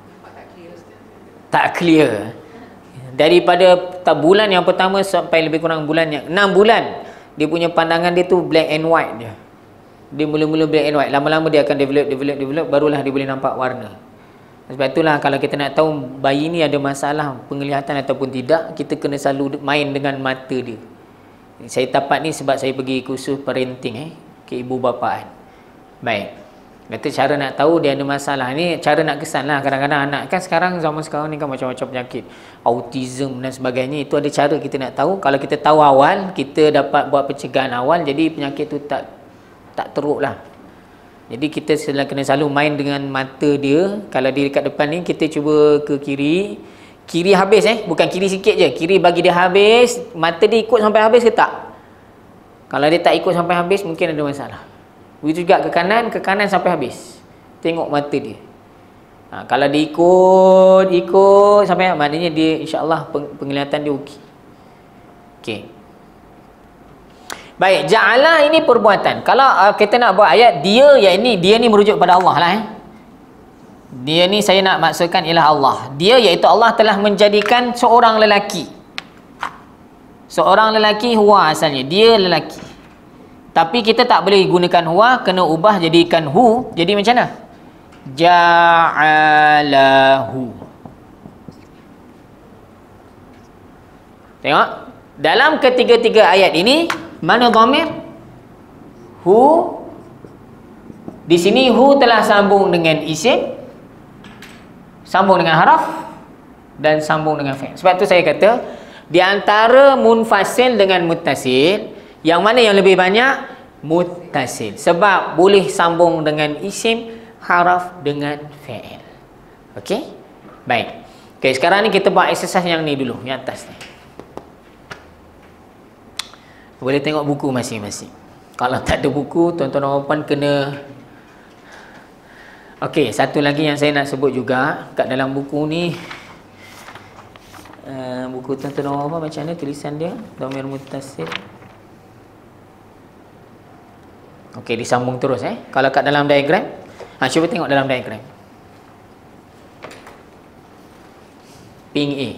Tak clear. Daripada bulan yang pertama sampai lebih kurang bulan yang 6 bulan, dia punya pandangan dia tu black and white dia. Dia mula-mula black and white. Lama-lama dia akan develop, barulah dia boleh nampak warna. Sebab itulah kalau kita nak tahu bayi ni ada masalah penglihatan ataupun tidak, kita kena selalu main dengan mata dia. Saya tapat ni sebab saya pergi kursus parenting ke ibu bapaan. Baik. Kata cara nak tahu dia ada masalah ni, cara nak kesan lah. Kadang-kadang anak kan sekarang, zaman sekarang ni kan macam-macam penyakit, autism dan sebagainya. Itu ada cara kita nak tahu. Kalau kita tahu awal, kita dapat buat pencegahan awal, jadi penyakit tu tak teruk lah. Jadi kita kena selalu main dengan mata dia. Kalau dia dekat depan ni, kita cuba ke kiri. Kiri habis bukan kiri sikit je. Kiri bagi dia habis, mata dia ikut sampai habis ke tak? Kalau dia tak ikut sampai habis, mungkin ada masalah. Begitu juga ke kanan sampai habis. Tengok mata dia. Kalau dia ikut sampai, maknanya dia insya-Allah penglihatan dia okey. Okey. Baik, ja'ala ini perbuatan. Kalau kita nak buat ayat, dia ni merujuk pada Allah lah. Dia ni saya nak maksudkan ialah Allah. Dia iaitu Allah telah menjadikan seorang lelaki. Seorang lelaki, huwa asalnya. Dia lelaki. Tapi kita tak boleh gunakan huwa, kena ubah jadikan hu. Jadi macam mana? Ja'alahu. Tengok. Dalam ketiga-tiga ayat ini, mana dhamir? Hu. Di sini hu telah sambung dengan isim, sambung dengan haraf, dan sambung dengan fi'il. Sebab tu saya kata, di antara munfasil dengan muttasil, yang mana yang lebih banyak? Muttasil. Sebab boleh sambung dengan isim, haraf dengan fi'il. Okey? Baik. Okey, sekarang ni kita buat exercise yang ni dulu, yang atas ni. Boleh tengok buku masing-masing. Kalau tak ada buku, tuan-tuan dan puan kena. Okey, satu lagi yang saya nak sebut juga kat dalam buku ni. Buku tuan-tuan dan puan macam mana tulisan dia? Dhamir muttasil. Okey, disambung terus Kalau kat dalam diagram, cuba tengok dalam diagram. Ping A.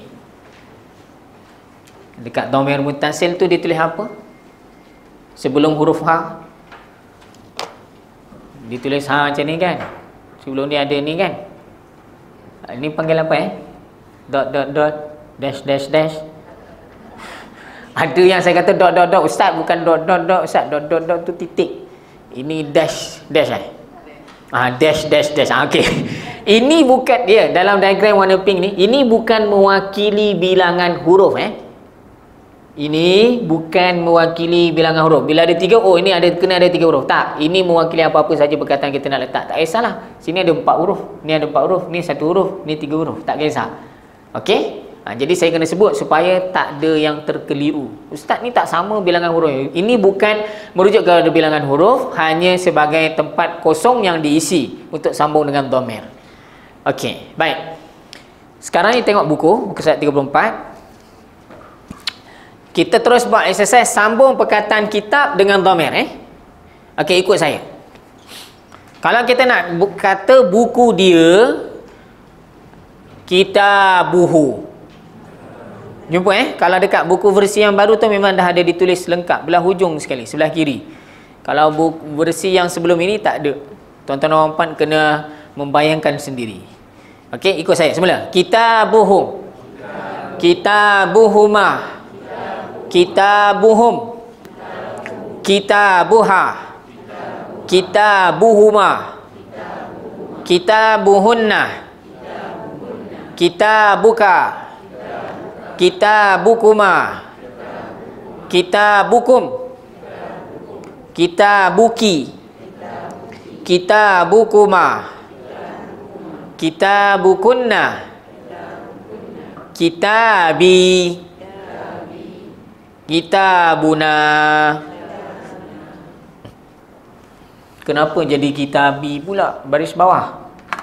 Dekat dhamir muttasil tu dia tulis apa? Sebelum huruf ha, ditulis ha macam ni kan. Sebelum ni ada ni kan. Ini panggil apa Dot dot dot, dash dash dash. Ada yang saya kata dot dot dot, ustaz bukan dot dot dot ustaz, dot dot dot tu titik. Ini dash dash dash dash dash. Okey. Ini bukan dia dalam diagram warna pink ni, ini bukan mewakili bilangan huruf Ini bukan mewakili bilangan huruf. Bila ada 3, ini kena ada 3 huruf. Tak, ini mewakili apa-apa saja perkataan kita nak letak. Tak kisahlah. Sini ada 4 huruf, ni ada 4 huruf, ni 1 huruf, ni 3 huruf. Tak kisah. Okey? Jadi saya kena sebut supaya tak ada yang terkeliru. Ustaz ni tak sama bilangan huruf. Ini bukan merujuk kepada bilangan huruf, hanya sebagai tempat kosong yang diisi untuk sambung dengan dhamir. Okey, baik. Sekarang ni tengok buku surat 34. Kita terus buat exercise sambung perkataan kitab dengan dhamir. Okey, ikut saya. Kalau kita nak kata buku dia, kitabuhu. Jumpa kalau dekat buku versi yang baru tu memang dah ada ditulis lengkap belah hujung sekali, sebelah kiri. Kalau buku versi yang sebelum ini tak ada. Tuan-tuan dan puan kena membayangkan sendiri. Okey, ikut saya semula. Kitabuhum. Kitabuhumah. Kitabuhum. Kitabuha. Kitabuhuma. Kitabuhunna. Kitabuka. Kitabukuma. Kitabukum. Kitabuki. Kitabukuma. Kitabukunna. Kitabi. Kitabuna. Kenapa jadi kitabi pula baris bawah?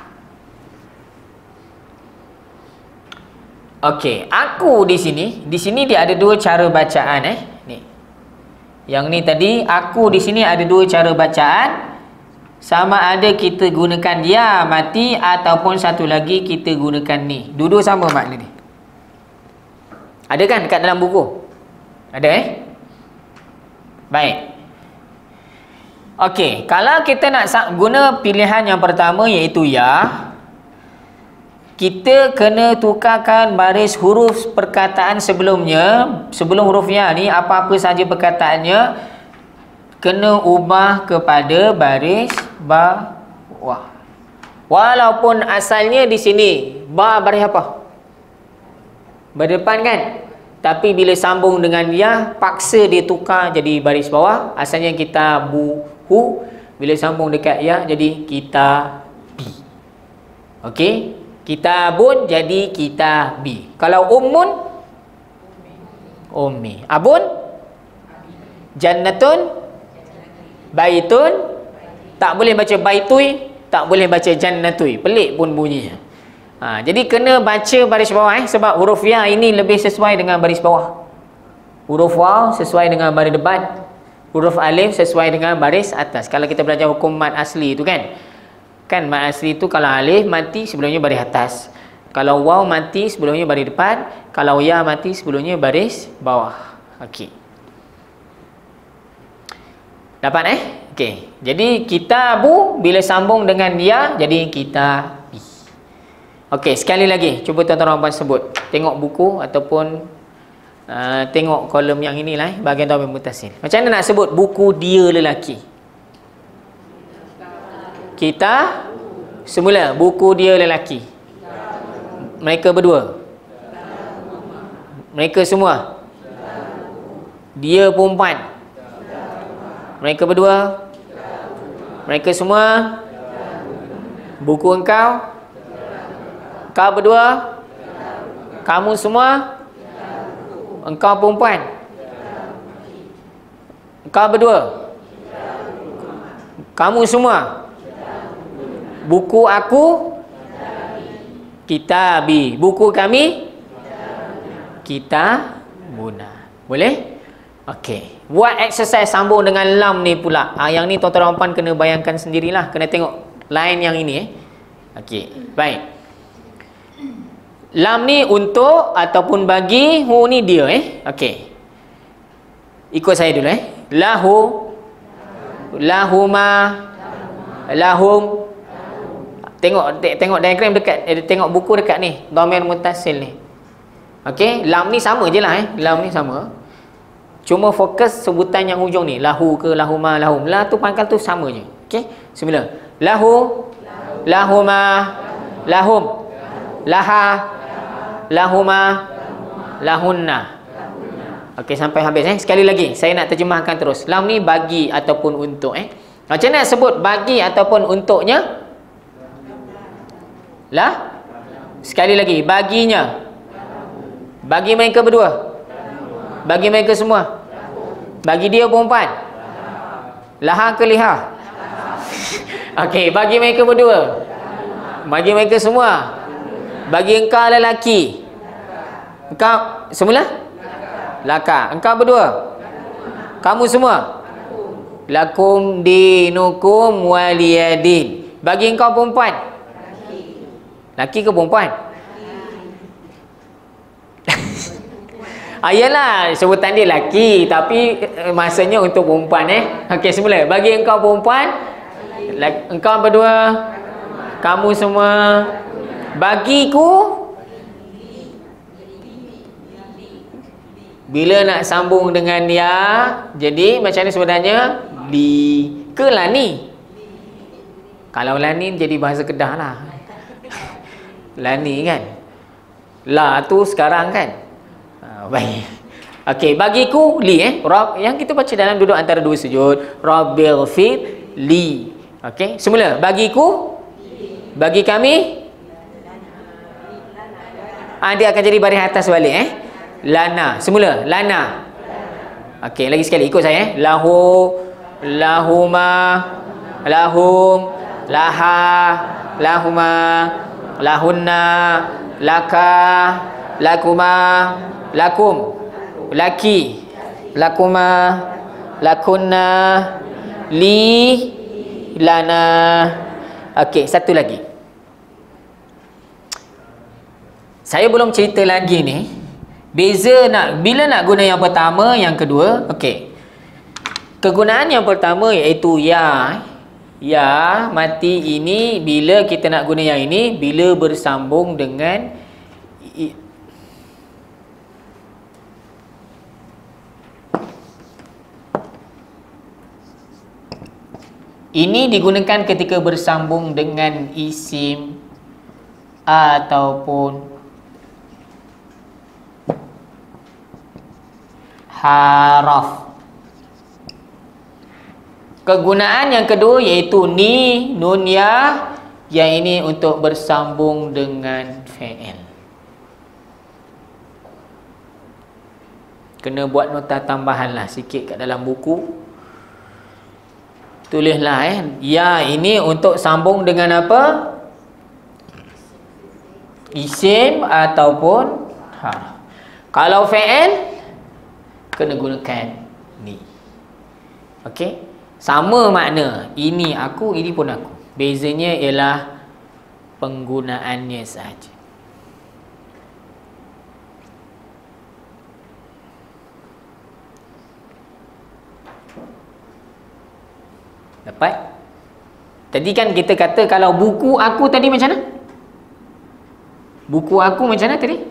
Okey, aku di sini dia ada dua cara bacaan ni. Yang ni tadi aku di sini ada dua cara bacaan. Sama ada kita gunakan ya mati ataupun satu lagi kita gunakan ni. Dua-dua sama makna ni. Ada kan dekat dalam buku? Ada Baik. Okey, kalau kita nak guna pilihan yang pertama iaitu ya, kita kena tukarkan baris huruf perkataan sebelumnya. Sebelum huruf ya ni apa-apa saja perkataannya kena ubah kepada baris bawah. Walaupun asalnya di sini baris apa? Berdepan kan? Tapi bila sambung dengan ya, paksa dia tukar jadi baris bawah. Asalnya kita buhu, bila sambung dekat ya jadi kita bi. Okey, kitabun jadi kita bi. Kalau ummun, ummi. Abun, jannatun, baitun. Tak boleh baca baitui, tak boleh baca jannatui. Pelik pun bunyinya. Jadi kena baca baris bawah sebab huruf ya ini lebih sesuai dengan baris bawah. Huruf waw sesuai dengan baris depan. Huruf alif sesuai dengan baris atas. Kalau kita belajar hukum mat asli itu kan. Kan mat asli itu kalau alif mati sebelumnya baris atas. Kalau waw mati sebelumnya baris depan. Kalau ya mati sebelumnya baris bawah. Okey. Dapat Okey. Jadi kitabu bila sambung dengan ya jadi kita. Okey, sekali lagi cuba tuan-tuan dan puan sebut. Tengok buku ataupun tengok kolom yang inilah bahagian dhamir muttasil. Macam mana nak sebut buku dia lelaki? Kita semula buku dia lelaki. Mereka berdua. Mereka semua. Dia perempuan. Mereka berdua. Mereka semua. Buku engkau. Kau berdua. Kamu semua. Engkau perempuan. Engkau berdua. Kamu semua. Buku aku. Kitabi. Buku kami. Kitabuna. Boleh? Okey. Buat exercise sambung dengan lam ni pula. Yang ni tuan-tuan dan puan kena bayangkan sendirilah. Kena tengok line yang ini Okey. Baik. Lam ni untuk ataupun bagi, hu ni dia Okey. Ikut saya dulu Lahu, lahuma, lahum. Tengok diagram dekat tengok buku dekat ni, dhamir muttasil ni. Okey, lam ni sama je lah Lam ni sama. Cuma fokus sebutan yang hujung ni, lahu ke lahuma, lahum. La tu pangkal tu sama je. Okey, semula. Lahu, lahuma, lahum, laha, lahuma, lahunna. Okey, sampai habis Sekali lagi saya nak terjemahkan terus. Lam ni bagi ataupun untuk Macam mana sebut bagi ataupun untuknya? Lah. Sekali lagi, baginya. Bagi mereka berdua. Bagi mereka semua. Bagi dia perempuan. Laha ke liha? Okey, bagi mereka berdua. Bagi mereka semua. Bagi engkau lelaki. Engkau semula? Laka. Engkau berdua? Kamu semua? Lakum dinukum waliyadin. Bagi engkau perempuan? Laki ke perempuan? Ayalah, sebutan dia laki, tapi masanya untuk perempuan Okey, semula. Bagi engkau perempuan, engkau berdua, kamu semua. Bagiku, bila nak sambung dengan ya, jadi macam mana sebenarnya? Li ke lani? Kalau lani jadi bahasa Kedah lah. Lani kan? La tu sekarang kan? Baik. Okey, bagiku li Rabb, yang kita baca dalam duduk antara dua sujud. Rabbighfir li. Okey, semula. Bagiku, bagi kami. Dia akan jadi baris atas balik Lana. Semula. Lana. Okey, lagi sekali ikut saya Lahu, lahuma, lahum, laha, lahuma, lahunna, laka, lakuma, lakum, laki, lakuma, lakunna, li, lana. Okey, satu lagi. Saya belum cerita lagi ni. Beza bila nak guna yang pertama, yang kedua. Okey. Kegunaan yang pertama iaitu ya. Ya mati ini bila kita nak guna yang ini bila bersambung dengan ini digunakan ketika bersambung dengan isim ataupun haraf. Kegunaan yang kedua iaitu ni, nun ya, yang ini untuk bersambung dengan fi'il. Kena buat nota tambahan lah sikit kat dalam buku. Tulislah ya ini untuk sambung dengan apa? Isim ataupun haraf. Kalau fi'il kena gunakan ni. Okey, sama makna. Ini aku, ini pun aku. Bezanya ialah penggunaannya sahaja. Dapat? Tadi kan kita kata kalau buku aku tadi macam mana? Buku aku macam mana tadi?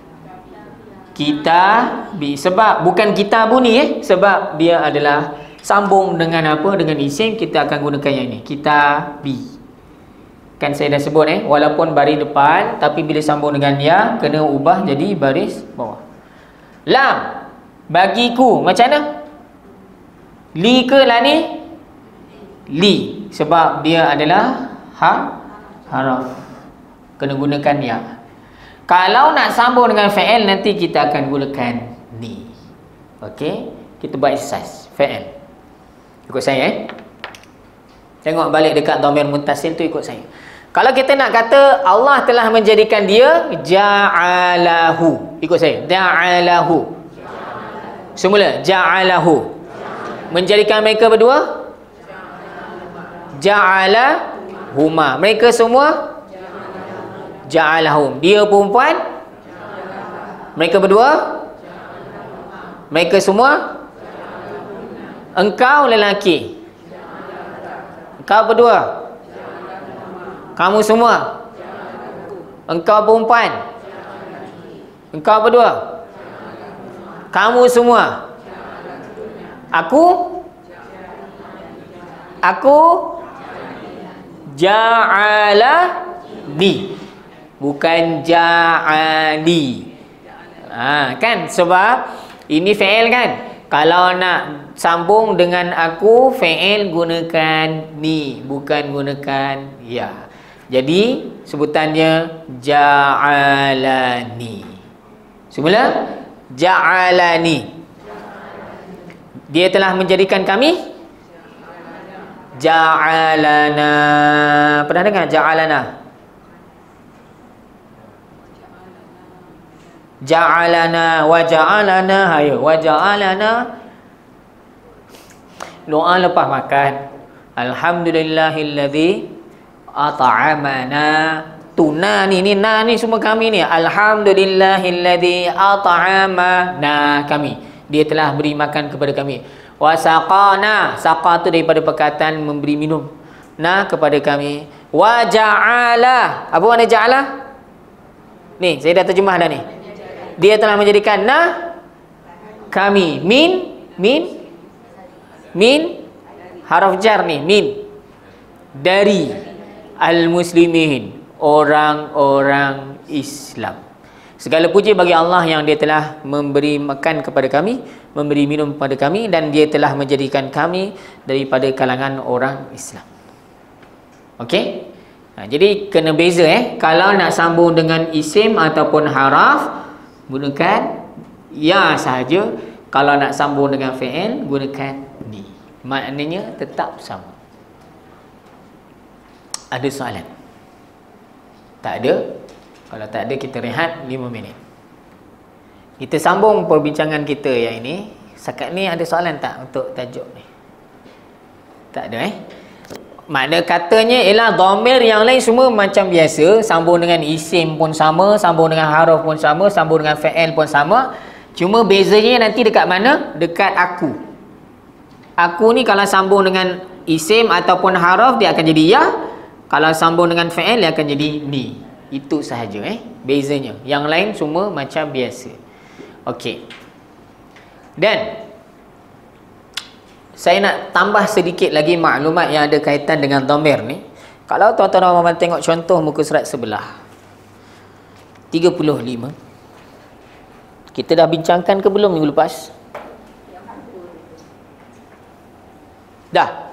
Kitabi. Sebab bukan kitabu ni sebab dia adalah sambung dengan apa? Dengan isim, kita akan gunakan yang ini. Kitabi. Kan saya dah sebut walaupun baris depan tapi bila sambung dengan ya kena ubah jadi baris bawah. Lam. Bagiku macam mana? Li ke lani? Li. Sebab dia adalah haraf. Kena gunakan ya. Kalau nak sambung dengan fi'il nanti kita akan gunakan ni. Okey, kita buat exercise fi'il. Ikut saya Tengok balik dekat dhamir muttasil tu, ikut saya. Kalau kita nak kata Allah telah menjadikan dia ja'alahu. Ikut saya. Ja'alahu. Semula ja'alahu. Menjadikan mereka berdua ja'alahuma. Mereka semua ja'alahum. Dia perempuan, mereka berdua, mereka semua, engkau lelaki, engkau berdua, kamu semua, engkau perempuan, engkau berdua, kamu semua, aku ja'alani. Bukan ja'ali. Kan sebab ini fi'il kan. Kalau nak sambung dengan aku, fi'il gunakan ni, bukan gunakan ya. Jadi sebutannya ja'alani. Semula ja'alani. Dia telah menjadikan kami. Ja'alana. Pernah dengar ja'alana? Ja'alana wa ja'alana. Ayo, wa ja'alana. Doa lepas makan. Alhamdulillahilladzi at'amana. Tu na ni semua kami ni. Alhamdulillahilladzi at'amana kami. Dia telah beri makan kepada kami. Wa saqana. Saqa tu daripada perkataan memberi minum. Na kepada kami. Wa ja'ala. Apa makna ja'ala? Ni, saya dah terjemah dah ni. Dia telah menjadikan na kami. Min haraf jar ni, min, dari al-muslimin, orang-orang Islam. Segala puji bagi Allah yang dia telah memberi makan kepada kami, memberi minum kepada kami, dan dia telah menjadikan kami daripada kalangan orang Islam. Okey? Jadi kena beza kalau nak sambung dengan isim ataupun haraf, gunakan ya sahaja. Kalau nak sambung dengan fi'il, gunakan ni. Maknanya tetap sama. Ada soalan? Tak ada? Kalau tak ada, kita rehat 5 minit. Kita sambung perbincangan kita yang ini. Setakat ni ada soalan tak untuk tajuk ni? Tak ada Makna katanya ialah dhamir yang lain semua macam biasa. Sambung dengan isim pun sama, sambung dengan haruf pun sama, sambung dengan fi'il pun sama. Cuma bezanya nanti dekat mana? Dekat aku. Aku ni kalau sambung dengan isim ataupun haruf, dia akan jadi ya. Kalau sambung dengan fi'il, dia akan jadi ni. Itu sahaja bezanya. Yang lain semua macam biasa. Okey. Dan saya nak tambah sedikit lagi maklumat yang ada kaitan dengan dhamir ni. Kalau tuan-tuan dan puan-puan tengok contoh muka surat sebelah 35. Kita dah bincangkan ke belum minggu lepas? Dah.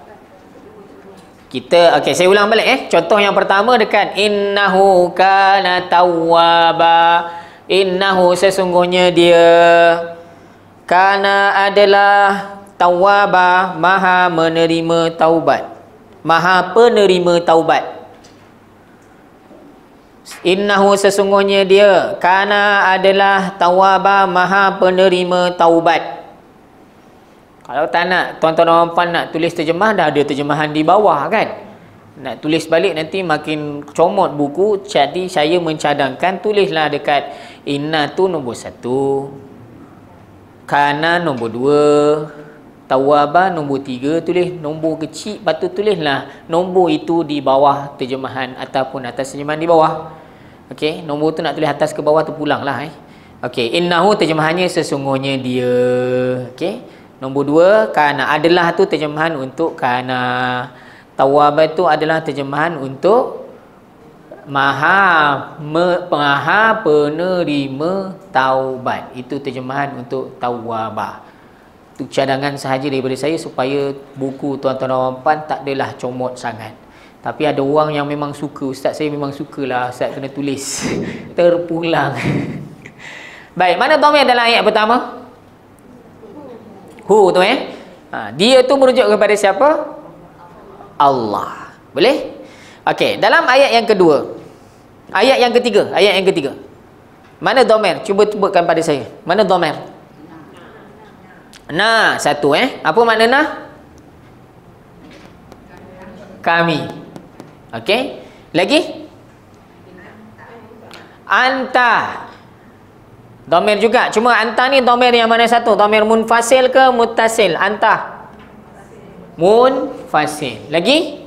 Kita saya ulang balik Contoh yang pertama dekat innahu kana tawwaba. Innahu sesungguhnya dia, kana adalah, tawwaba maha menerima taubat, maha penerima taubat. Innahu sesungguhnya dia, kana adalah, tawwaba maha penerima taubat. Kalau tak nak tuan-tuan dan puan nak tulis terjemah, dah ada terjemahan di bawah kan. Nak tulis balik nanti makin comot buku. Jadi saya mencadangkan tulislah dekat inna tu nombor 1, kana nombor 2, tawwaba nombor 3, tulis nombor kecil, lepas tu tulislah nombor itu di bawah terjemahan ataupun atas terjemahan di bawah. Okey, nombor tu nak tulis atas ke bawah tu pulanglah Okey, innahu terjemahannya sesungguhnya dia. Okey. Nombor 2, kana adalah tu terjemahan untuk kana. Tawwaba tu adalah terjemahan untuk maha penerima taubat. Itu terjemahan untuk tawwaba. Itu cadangan sahaja daripada saya supaya buku tuan-tuan dan puan tak adalah comot sangat. Tapi ada orang yang memang suka. Ustaz saya memang sukalah Ustaz kena tulis terpulang. Baik, mana dhamir dalam ayat pertama? Hu tu dia tu merujuk kepada siapa? Allah. Boleh? Okey, dalam ayat yang kedua. Ayat yang ketiga, mana dhamir? Cuba sebutkan pada saya. Mana dhamir? Nah, satu Apa makna nah? Kami. Okey. Lagi? Anta. Dhamir juga. Cuma anta ni dhamir yang mana satu? Dhamir munfasil ke muttasil? Anta. Munfasil. Lagi?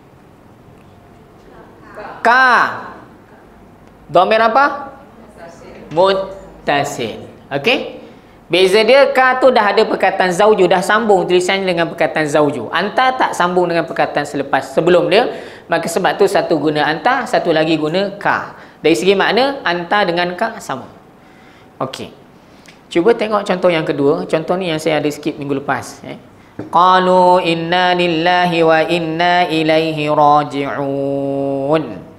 Ka. Dhamir apa? Muttasil. Okey? Beza dia ka tu dah ada perkataan zauju, dah sambung tulisannya dengan perkataan zauju. Anta tak sambung dengan perkataan sebelum dia. Maka sebab tu satu guna anta, satu lagi guna ka. Dari segi makna anta dengan ka sama. Okey. Cuba tengok contoh yang kedua. Contoh ni yang saya ada skip minggu lepas. Qalu inna lillahi wa inna ilaihi raji'un.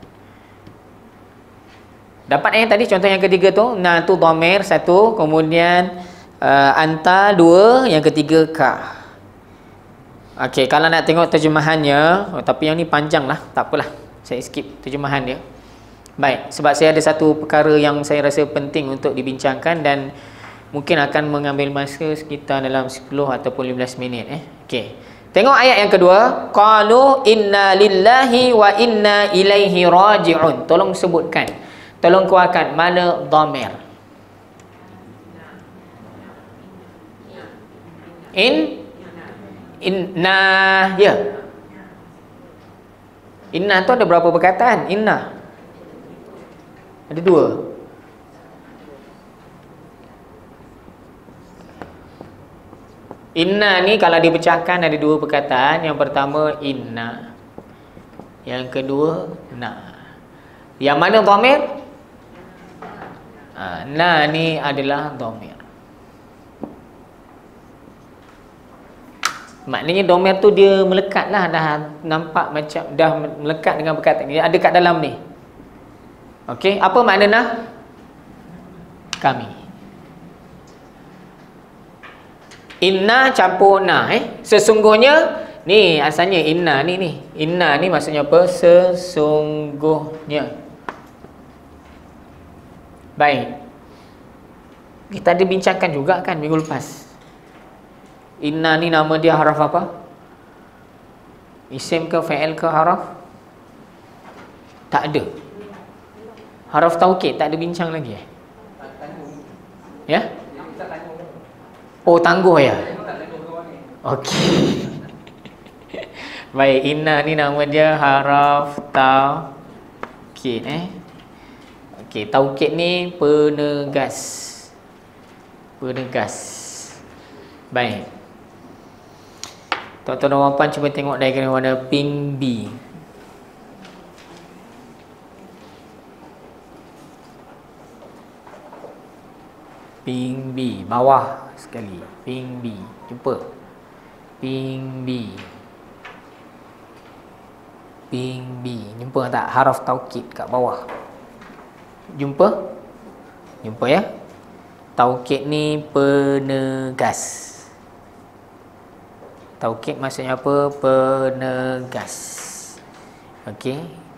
Dapat tadi contoh yang ketiga tu. Nah tu dhamir satu, kemudian anta dua, yang ketiga ka. Okey, kalau nak tengok terjemahannya, tapi yang ni panjang lah, tak apalah. Saya skip terjemahan dia. Baik, sebab saya ada satu perkara yang saya rasa penting untuk dibincangkan dan mungkin akan mengambil masa sekitar dalam 10 ataupun 15 minit. Okey. Tengok ayat yang kedua. Qalu inna lillahi wa inna ilaihi raji'un. Tolong sebutkan. Tolong keluarkan mana dhamir. Inna, ya. Inna tu ada berapa perkataan? Inna. Ada 2. Inna ni kalau dipecahkan ada 2 perkataan. Yang pertama inna. Yang kedua na. Yang mana dhamir? Na ni adalah dhamir. Maknanya dhamir tu dia melekat lah. Dah nampak macam dah melekat dengan perkataan ni. Ada kat dalam ni. Okey, apa makna nah? Kami. Inna campur na. Sesungguhnya ni asalnya inna ni. Inna ni maksudnya apa? Sesungguhnya. Baik. Kita ada bincangkan juga kan minggu lepas. Inna ni nama dia haraf apa? Isim ke fa'il ke haraf? Tak ada. Haraf taukid tak ada bincang lagi ya? Oh, tangguh ya? Okey. Baik, inna ni nama dia haraf taukid Okey, taukid ni penegas. Penegas. Baik. Tuan-tuan dan puan cuba tengok diagram warna pink B. Pink B, bawah sekali. Pink B, jumpa. Pink B. Pink B, jumpa tak haraf taukid kat bawah? Jumpa? Jumpa ya? Taukid ni penegas. Taukid maksudnya apa? Penegas. Okey.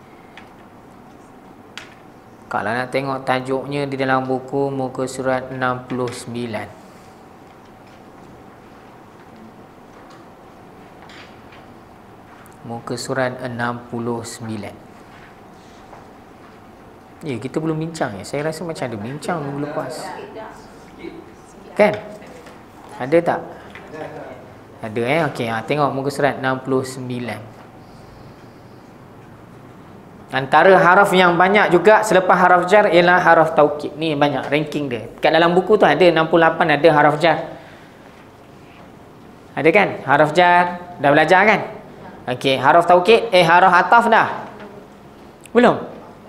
Kalau nak tengok tajuknya di dalam buku muka surat 69. Muka surat 69. Ya, kita belum bincang ya. Saya rasa macam ada bincang minggu lepas. Kan? Ada tak? Ada okey, tengok muka surat 69. Antara haraf yang banyak juga selepas haraf jar ialah haraf taukid. Ni banyak ranking dia. Kat dalam buku tu ada 68 ada haraf jar. Ada kan? Haraf jar dah belajar kan? Okey, haraf taukid haraf ataf dah. Belum?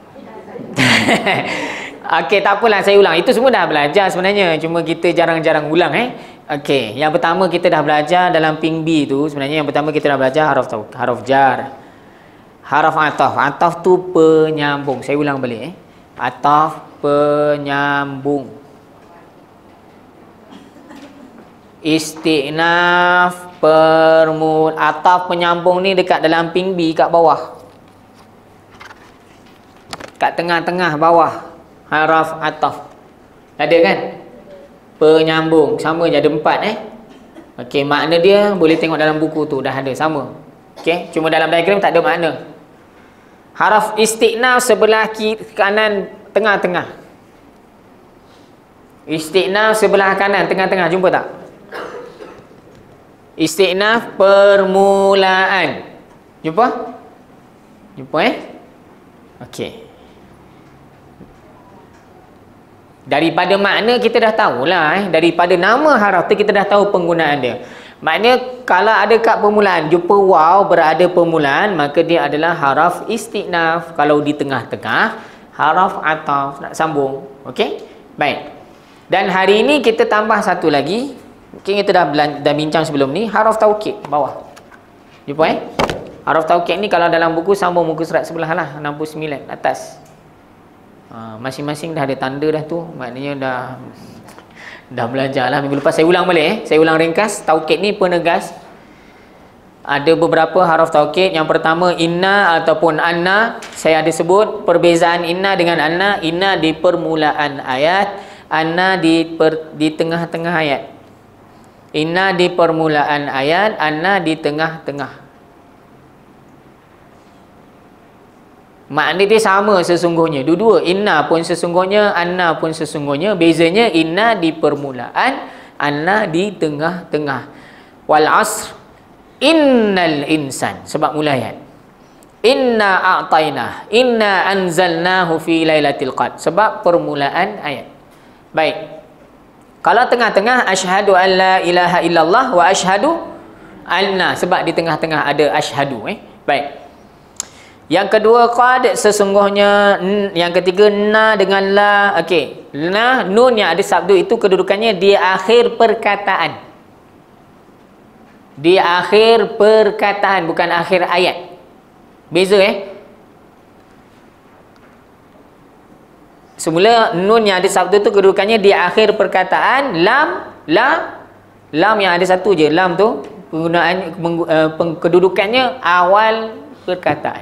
Okey, tak apalah saya ulang. Itu semua dah belajar sebenarnya. Cuma kita jarang-jarang ulang Okey, yang pertama kita dah belajar dalam pink B tu, sebenarnya yang pertama kita dah belajar haraf jar. Haraf ataf. Ataf tu penyambung. Saya ulang balik Ataf penyambung. Isti'naf ataf penyambung ni dekat dalam pink B kat bawah. Kat tengah-tengah bawah haraf ataf. Ada kan? Penyambung. Sama je ada 4 Okey, makna dia boleh tengok dalam buku tu dah ada sama. Okey, cuma dalam diagram tak ada makna. Haraf isti'naf sebelah kanan tengah-tengah. Isti'naf sebelah kanan tengah-tengah, jumpa tak? Isti'naf permulaan. Jumpa? Jumpa Okey. Daripada makna kita dah tahulah daripada nama haraf tu kita dah tahu penggunaan dia. Maknanya kalau ada kat permulaan jumpa waw berada permulaan, maka dia adalah haraf isti'naf. Kalau di tengah-tengah haraf ataf, nak sambung. Okey? Baik. Dan hari ini kita tambah satu lagi. Mungkin kita dah bincang sebelum ni, haraf taukid bawah. Jumpa Haraf taukid ni kalau dalam buku sambung muka surat sebelah lah 69 atas. Masing-masing dah ada tanda dah tu. Maknanya dah belajar lah minggu lepas. Saya ulang balik Saya ulang ringkas. Taukid ni penegas. Ada beberapa haraf taukid. Yang pertama inna ataupun anna. Saya ada sebut perbezaan inna dengan anna. Inna di permulaan ayat, anna di tengah-tengah ayat. Inna di permulaan ayat, anna di tengah-tengah. Makna dia sama sesungguhnya. Dua-dua, inna pun sesungguhnya, anna pun sesungguhnya. Bezanya inna di permulaan, anna di tengah-tengah. Wal asr innal insan, sebab mula ayat. Inna a'tainah, inna anzalnahu fi lailatul qadr, sebab permulaan ayat. Baik. Kalau tengah-tengah, asyhadu an la ilaha illallah wa asyhadu anna, sebab di tengah-tengah ada asyhadu. Baik. Yang kedua qad, sesungguhnya. Yang ketiga na dengan la. Okey, na, nun yang ada sabdu itu kedudukannya di akhir perkataan. Di akhir perkataan, bukan akhir ayat. Beza Semula nun yang ada sabdu tu kedudukannya di akhir perkataan. Lam yang ada satu je. Lam tu kedudukannya awal perkataan.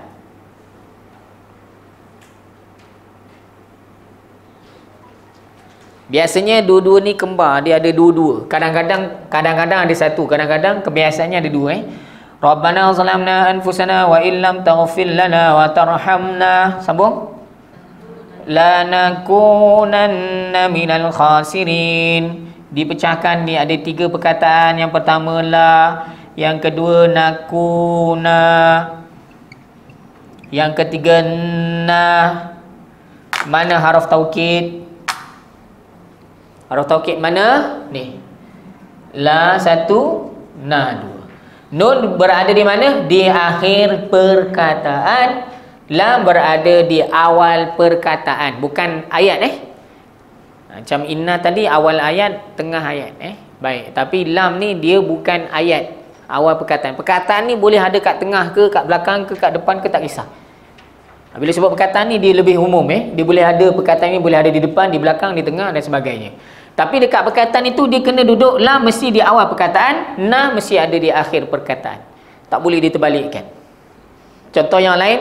Biasanya dua-dua ni kembar, dia ada dua-dua. Kadang-kadang ada satu, kadang-kadang kebiasaannya ada dua. Rabbana zalamna anfusana wa illam taghfir lana wa tarhamna. Sambung. Lanakunanna minal khasirin. Dipecahkan, ni ada tiga perkataan. Yang pertama la, yang kedua nakuna, yang ketiga na. Mana haraf taukid? Haraf taukid mana? Ni. La satu, na dua. Nun berada di mana? Di akhir perkataan. La berada di awal perkataan, bukan ayat Macam inna tadi awal ayat, tengah ayat Baik, tapi lam ni dia bukan ayat, awal perkataan. Perkataan ni boleh ada kat tengah ke, kat belakang ke, kat depan ke, tak kisah. Bila sebut perkataan ni dia lebih umum Dia boleh ada, perkataan ni boleh ada di depan, di belakang, di tengah dan sebagainya. Tapi dekat perkataan itu dia kena duduk, la mesti di awal perkataan, na mesti ada di akhir perkataan. Tak boleh diterbalikkan. Contoh yang lain,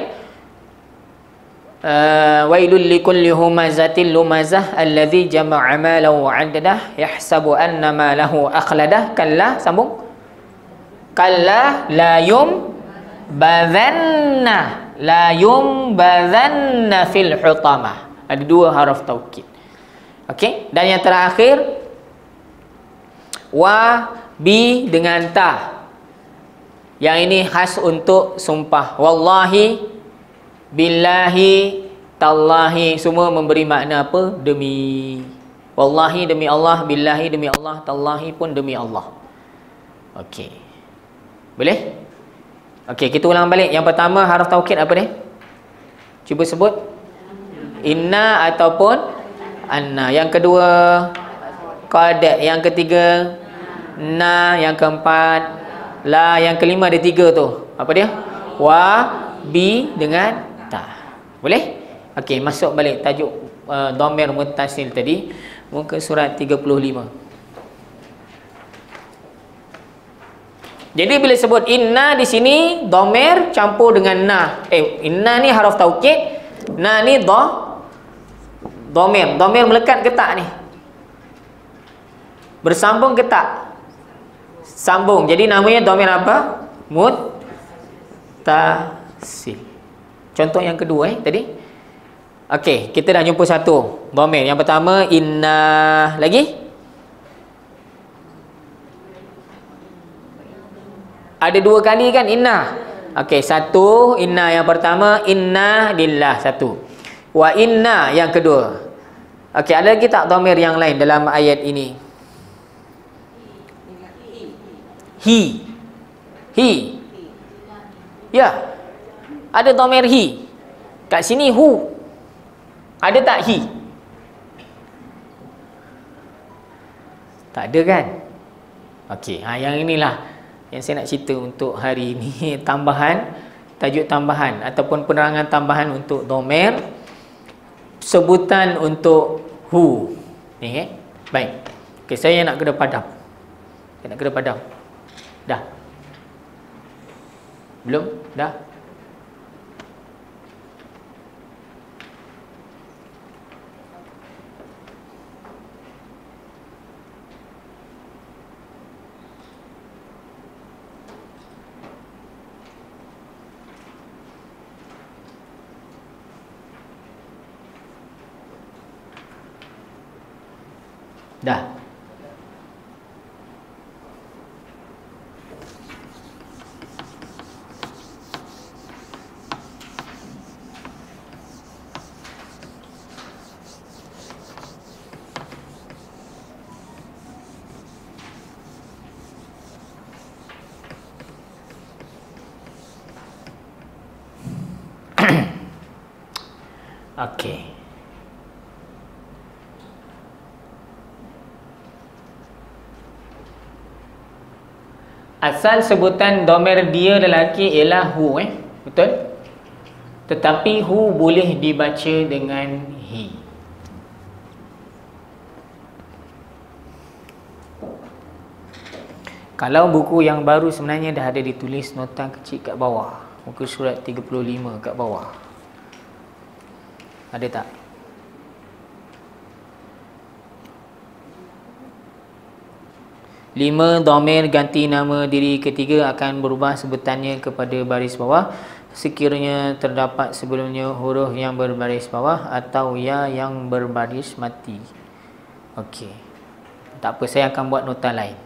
wailul likulli humazatil lumazah alladhi jama'a malahu 'addadah yahsabu anna malahu akhladah. Kalla, sambung. Kalla la yumbadhanna fil hutamah. Ada dua haraf taukid. Okey, dan yang terakhir wa bi dengan ta. Yang ini khas untuk sumpah. Wallahi, billahi, tallahi, semua memberi makna apa? Demi. Wallahi demi Allah, billahi demi Allah, tallahi pun demi Allah. Okey. Boleh? Okey, kita ulang balik. Yang pertama haraf taukid apa ni? Cuba sebut. Inna ataupun anna. Yang kedua qad. Yang ketiga na. Yang keempat la. Yang kelima ada tiga tu. Apa dia? Wa, bi dengan ta. Boleh? Okey, masuk balik tajuk dhamir muttasil tadi, muka surat 35. Jadi bila sebut inna di sini dhamir campur dengan na. Inna ni haraf taukid, na ni dhamir. Dhamir melekat ke tak ni? Bersambung ke tak? Sambung. Jadi namanya dhamir apa? Muttasil. Contoh yang kedua tadi. Okey, kita dah jumpa satu dhamir. Yang pertama inna. Lagi? Ada dua kali kan inna. Okey, satu inna yang pertama, inna lillah satu. Wa inna yang kedua. Okey, ada lagi tak dhamir yang lain dalam ayat ini? Hi. Ya. Ada dhamir hi. Kat sini hu. Ada tak hi? Tak ada kan? Okey, yang inilah yang saya nak cerita untuk hari ini. Tajuk tambahan ataupun penerangan tambahan untuk dhamir, sebutan untuk hu ni. Baik. Okey, saya nak kena padam. Dah. Belum? Dah? Dah. Okey. Asal sebutan domer dia lelaki ialah hu, betul? Tetapi hu boleh dibaca dengan he. Kalau buku yang baru sebenarnya dah ada ditulis nota kecil kat bawah, muka surat 35 kat bawah. Ada tak? Lima, dhamir ganti nama diri ketiga akan berubah sebutannya kepada baris bawah sekiranya terdapat sebelumnya huruf yang berbaris bawah atau ya yang berbaris mati. Okey. Tak apa, saya akan buat nota lain.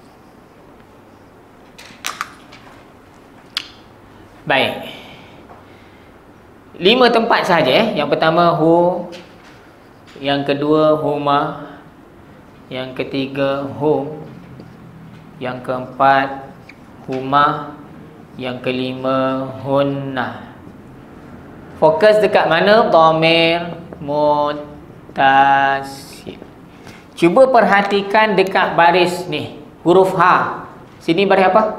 Baik. 5 tempat sahaja. Yang pertama hu, yang kedua huma, yang ketiga hum, yang keempat huma, yang kelima hunna. Fokus dekat mana? Dhamir muttasil. Cuba perhatikan dekat baris ni, huruf ha. Sini baris apa?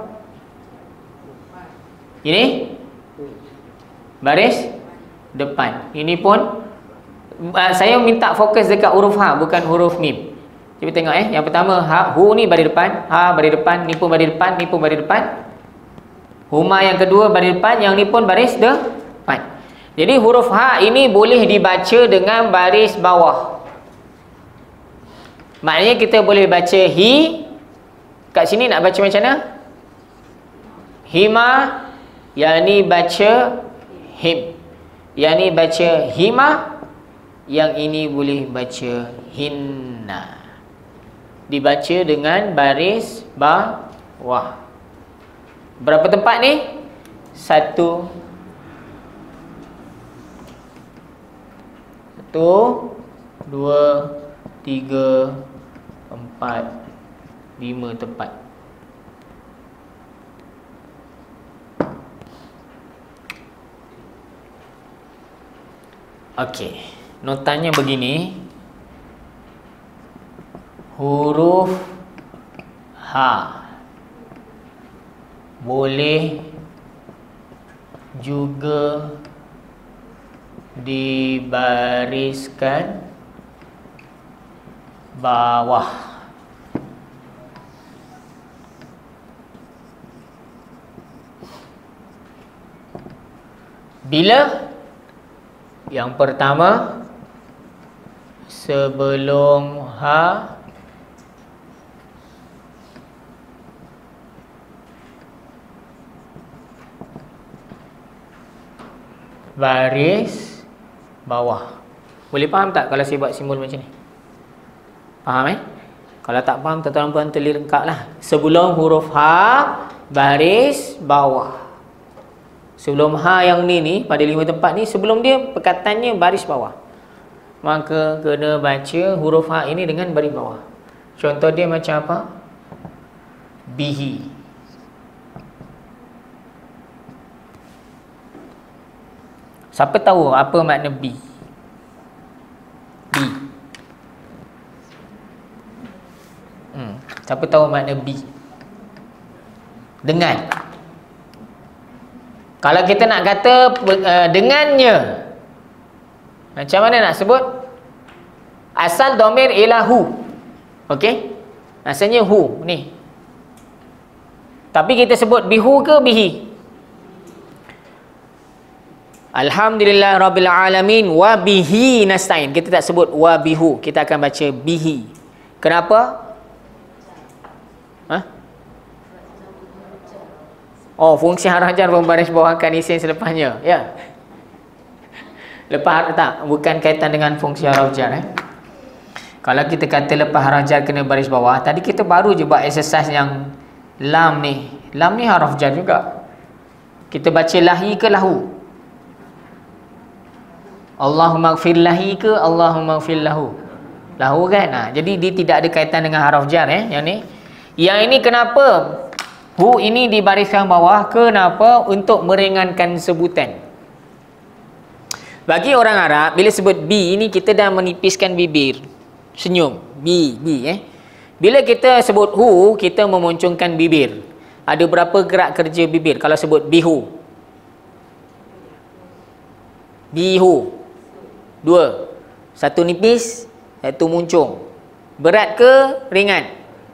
Ini baris depan. Ini pun saya minta fokus dekat huruf ha, bukan huruf mim. Cuba tengok Yang pertama ha, hu ni baris depan, ha baris depan, ni pun baris depan, ni pun baris depan. Huma yang kedua baris depan, yang ni pun baris depan. Jadi huruf ha ini boleh dibaca dengan baris bawah. Maknanya kita boleh baca hi. Kat sini nak baca macam mana? Hima. Yang ni baca him. Yang ni baca hima. Yang ini boleh baca hinna. Dibaca dengan baris bawah. Berapa tempat ni? 1 2 3 4 5 tempat. Okey, notanya begini. Huruf ha boleh juga dibariskan bawah. Bila? Yang pertama, sebelum ha baris bawah. Boleh faham tak kalau saya buat simbol macam ni? Faham Kalau tak faham, tuan-tuan puan terlirengkak lah. Sebelum huruf ha, baris bawah. Sebelum ha yang ni pada 5 tempat ni, sebelum dia perkataannya baris bawah, maka kena baca huruf ha ini dengan baris bawah. Contoh dia macam apa? Bihi. Siapa tahu apa makna bi? Bi. Siapa tahu makna bi? Dengan. Kalau kita nak kata dengannya, macam mana nak sebut? Asal dhamir ialah hu. Okey? Asalnya hu ni. Tapi kita sebut bihu ke bihi? Alhamdulillah Rabbil Alamin wa bihi nasta'in. Kita tak sebut wa bihu, kita akan baca bihi. Kenapa? Oh, fungsi harf jar membaris bawahkan isim selepasnya. Ya. Lepas tak, bukan kaitan dengan fungsi harf jar. Kalau kita kata lepas harf jar kena baris bawah, tadi kita baru je buat exercise yang lam ni. Lam ni harf jar juga. Kita baca lahi ke lahu? Allahumma gfir lahi ke Allahumma gfir lahu? Lahu kan? Jadi dia tidak ada kaitan dengan harf jar yang ni. Yang ini kenapa? Hu ini dibariskan bawah. Kenapa? Untuk meringankan sebutan. Bagi orang Arab, bila sebut bi ini kita dah menipiskan bibir. Senyum. Bi. Bila kita sebut hu, kita memuncungkan bibir. Ada berapa gerak kerja bibir kalau sebut bihu? Bihu. 2. Satu nipis, satu muncung. Berat ke ringan?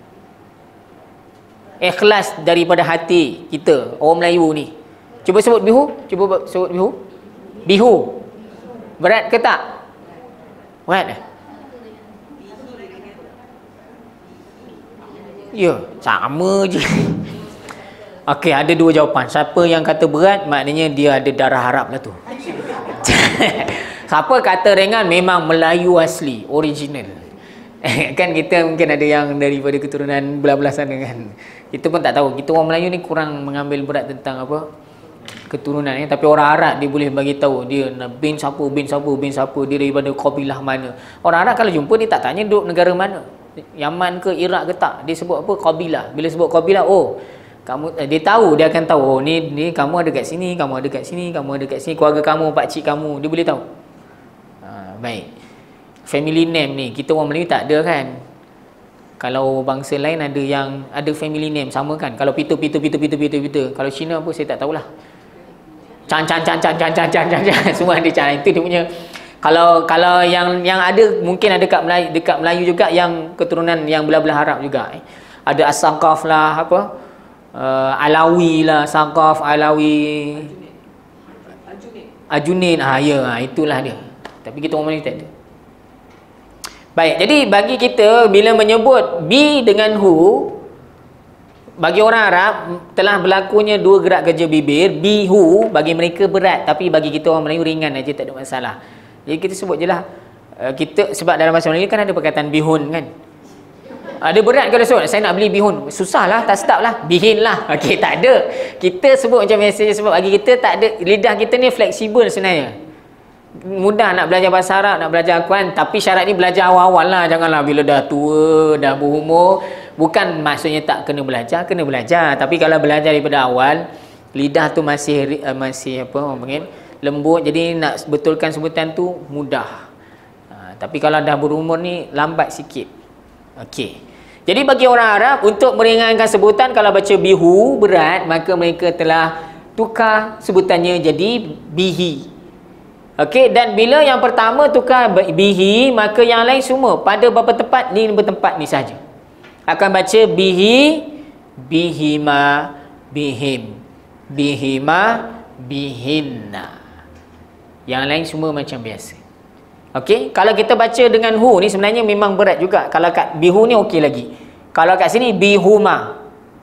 Ikhlas daripada hati kita, orang Melayu ni. Cuba sebut bihu. Cuba sebut bihu. Bihu. Berat ke tak? Berat. Ya, sama je. Okey, ada dua jawapan. Siapa yang kata berat, maknanya dia ada darah Arab lah tu. Siapa kata ringan, memang Melayu asli, original. Kan kita mungkin ada yang daripada keturunan belah-belah sana kan. Kita pun tak tahu. Kita orang Melayu ni kurang mengambil berat tentang apa keturunan ni. Tapi orang Arab dia boleh bagi tahu dia bin siapa, dia daripada kabilah mana. Orang Arab kalau jumpa dia tak tanya duduk negara mana. Yaman ke Iraq ke tak. Dia sebut apa? Kabilah. Bila sebut kabilah, oh kamu, dia tahu, dia akan tahu, oh ni kamu ada kat sini, kamu ada kat sini, kamu ada kat sini, keluarga kamu, pak cik kamu, dia boleh tahu. Baik. Family name ni kita orang Melayu tak ada kan. Kalau bangsa lain ada yang ada family name sama kan. Kalau Peter. Kalau Cina apa saya tak tahulah. Chan. Semua ada Chan. Itu dia punya. Kalau yang ada mungkin ada dekat Melayu juga yang keturunan yang belah-belah Arab juga. Ada As-Saqaf lah, apa? Alawi lah, Saqaf, Alawi. Ajunin. Itulah dia. Tapi kita orang Melayu tak ada. Baik, jadi bagi kita bila menyebut bi dengan hu, bagi orang Arab telah berlakunya dua gerak kerja bibir. Bi hu bagi mereka berat, tapi bagi kita orang Melayu ringan aja, tak ada masalah. Jadi kita sebut je lah. Kita sebab dalam bahasa Melayu kan ada perkataan bihun kan. Ada berat kalau sebut saya nak beli bihun, susah lah, tak sedap lah, bihin lah. Okey, tak ada. Kita sebut macam biasa je sebab bagi kita tak ada, lidah kita ni fleksibel sebenarnya. Mudah nak belajar bahasa Arab, nak belajar Al-Quran, tapi syarat ni belajar awal-awal lah. Janganlah bila dah tua, dah berumur. Bukan maksudnya tak kena belajar, kena belajar. Tapi kalau belajar daripada awal, lidah tu masih apa orang panggil, lembut, jadi nak betulkan sebutan tu mudah. Tapi kalau dah berumur ni lambat sikit. Okey. Jadi bagi orang Arab untuk meringankan sebutan, kalau baca bihu berat, maka mereka telah tukar sebutannya jadi bihi. Okey, dan bila yang pertama tukar bihi, maka yang lain semua pada beberapa tempat ni bertempat ni saja. Akan baca bihi, bihima, bihim, bihima, bihinna. Yang lain semua macam biasa. Okey, kalau kita baca dengan hu ni sebenarnya memang berat juga. Kalau kat bihu ni okey lagi. Kalau kat sini bihuma,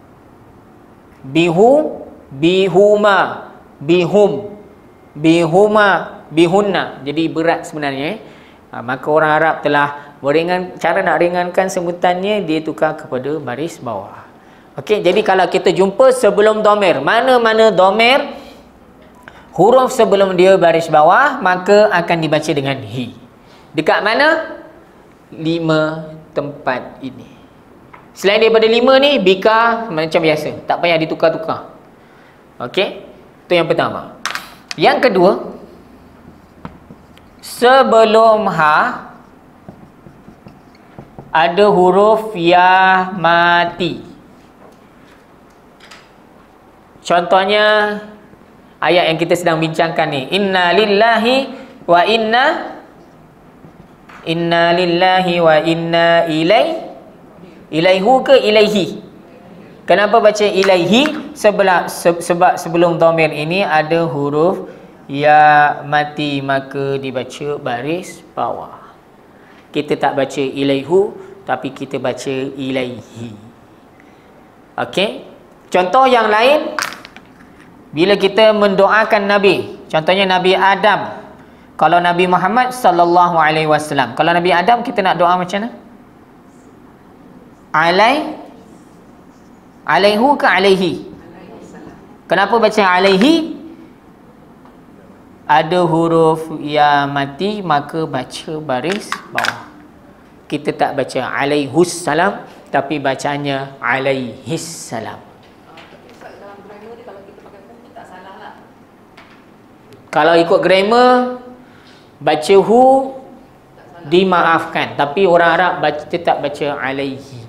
bihu, bihuma, bihum, bihuma, bihunna. Jadi berat sebenarnya. Maka orang Arab telah cara nak ringankan sebutannya, dia tukar kepada baris bawah. Okey, jadi kalau kita jumpa sebelum domir, mana-mana domir, huruf sebelum dia baris bawah, maka akan dibaca dengan hi. Dekat mana? 5 tempat ini. Selain daripada 5 ni, bika macam biasa, tak payah ditukar-tukar. Okey, itu yang pertama. Yang kedua, sebelum ha ada huruf ya mati. Contohnya ayat yang kita sedang bincangkan ni, inna lillahi wa inna ilaihu ke ilaihi. Kenapa baca ilaihi? Sebab sebelum dhamir ini ada huruf ya mati, maka dibaca baris bawah. Kita tak baca ilaihu, tapi kita baca ilaihi. Okey. Contoh yang lain, bila kita mendoakan Nabi, contohnya Nabi Adam. Kalau Nabi Muhammad sallallahu alaihi wasallam, kalau Nabi Adam kita nak doa macam mana? Alaihu ke alaihi? Kenapa baca alaihi? Ada huruf ya mati, maka baca baris bawah. Kita tak baca alaihus salam, tapi bacanya alaihis salam. Kalau ikut grammar, baca hu dimaafkan, tapi orang Arab tetap baca alaihi.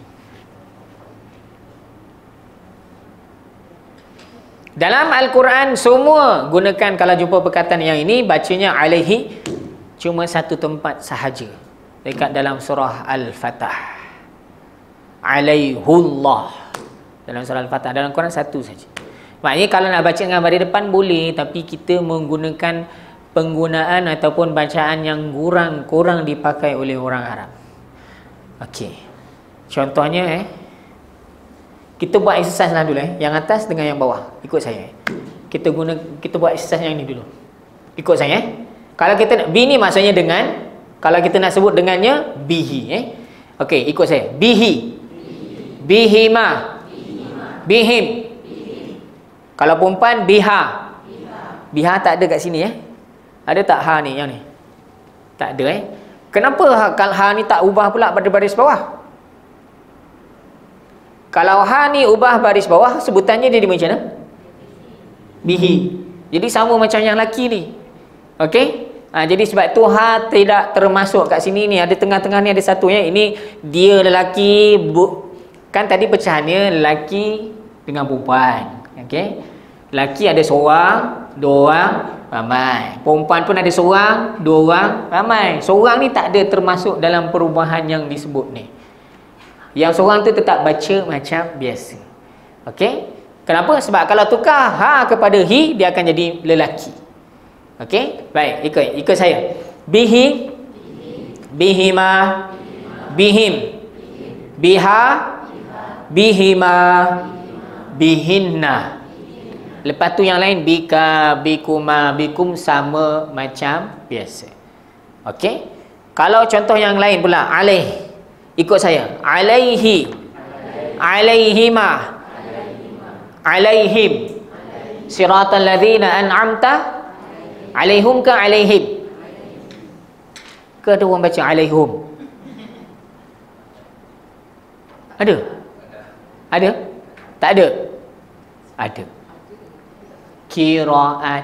Dalam Al-Quran semua gunakan, kalau jumpa perkataan yang ini bacanya alaihi, cuma satu tempat sahaja, dekat dalam surah Al-Fatah. Alaihullah. Dalam surah Al-Fatah, dalam Quran satu saja. Maknanya kalau nak baca dengan baris depan boleh, tapi kita menggunakan penggunaan ataupun bacaan yang kurang dipakai oleh orang Arab. Okey. Contohnya kita buat exercise lah dulu yang atas dengan yang bawah. Ikut saya. Kita buat exercise yang ni dulu. Ikut saya Kalau kita nak bi ni maksudnya dengan, kalau kita nak sebut dengannya bihi Okey, ikut saya. Bihi. Bihima. Bihim. Kalau perempuan biha. Biha tak ada kat sini Ada tak ha ni, yang ni? Tak ada Kenapa ha ni tak ubah pula pada baris bawah? Kalau ha ni ubah baris bawah, sebutannya dia macam mana? Bihi. Jadi sama macam yang laki ni. Okey? Jadi sebab tu ha tidak termasuk kat sini ni. Ada tengah-tengah ni ada satu ini dia lelaki, kan tadi pecahannya lelaki dengan perempuan. Okey? Lelaki ada seorang, dua orang, ramai. Perempuan pun ada seorang, dua orang, ramai. Seorang ni tak ada termasuk dalam perubahan yang disebut ni. Yang seorang tu tetap baca macam biasa. Okey? Kenapa? Sebab kalau tukar ha kepada hi, dia akan jadi lelaki. Okey? Baik, ikut saya. Bihi, bihima, bihim, biha, bihima, bihinna. Lepas tu yang lain bika, bikuma, bikum sama macam biasa. Okey? Kalau contoh yang lain pula, alaih. Ikut saya. Alaihi, alaihima, alaihim, siratal ladzina an'amta alaihum ke alaihim? Ke ada orang baca alaihum? Ada? Ada? Tak ada? Ada. Qiraat.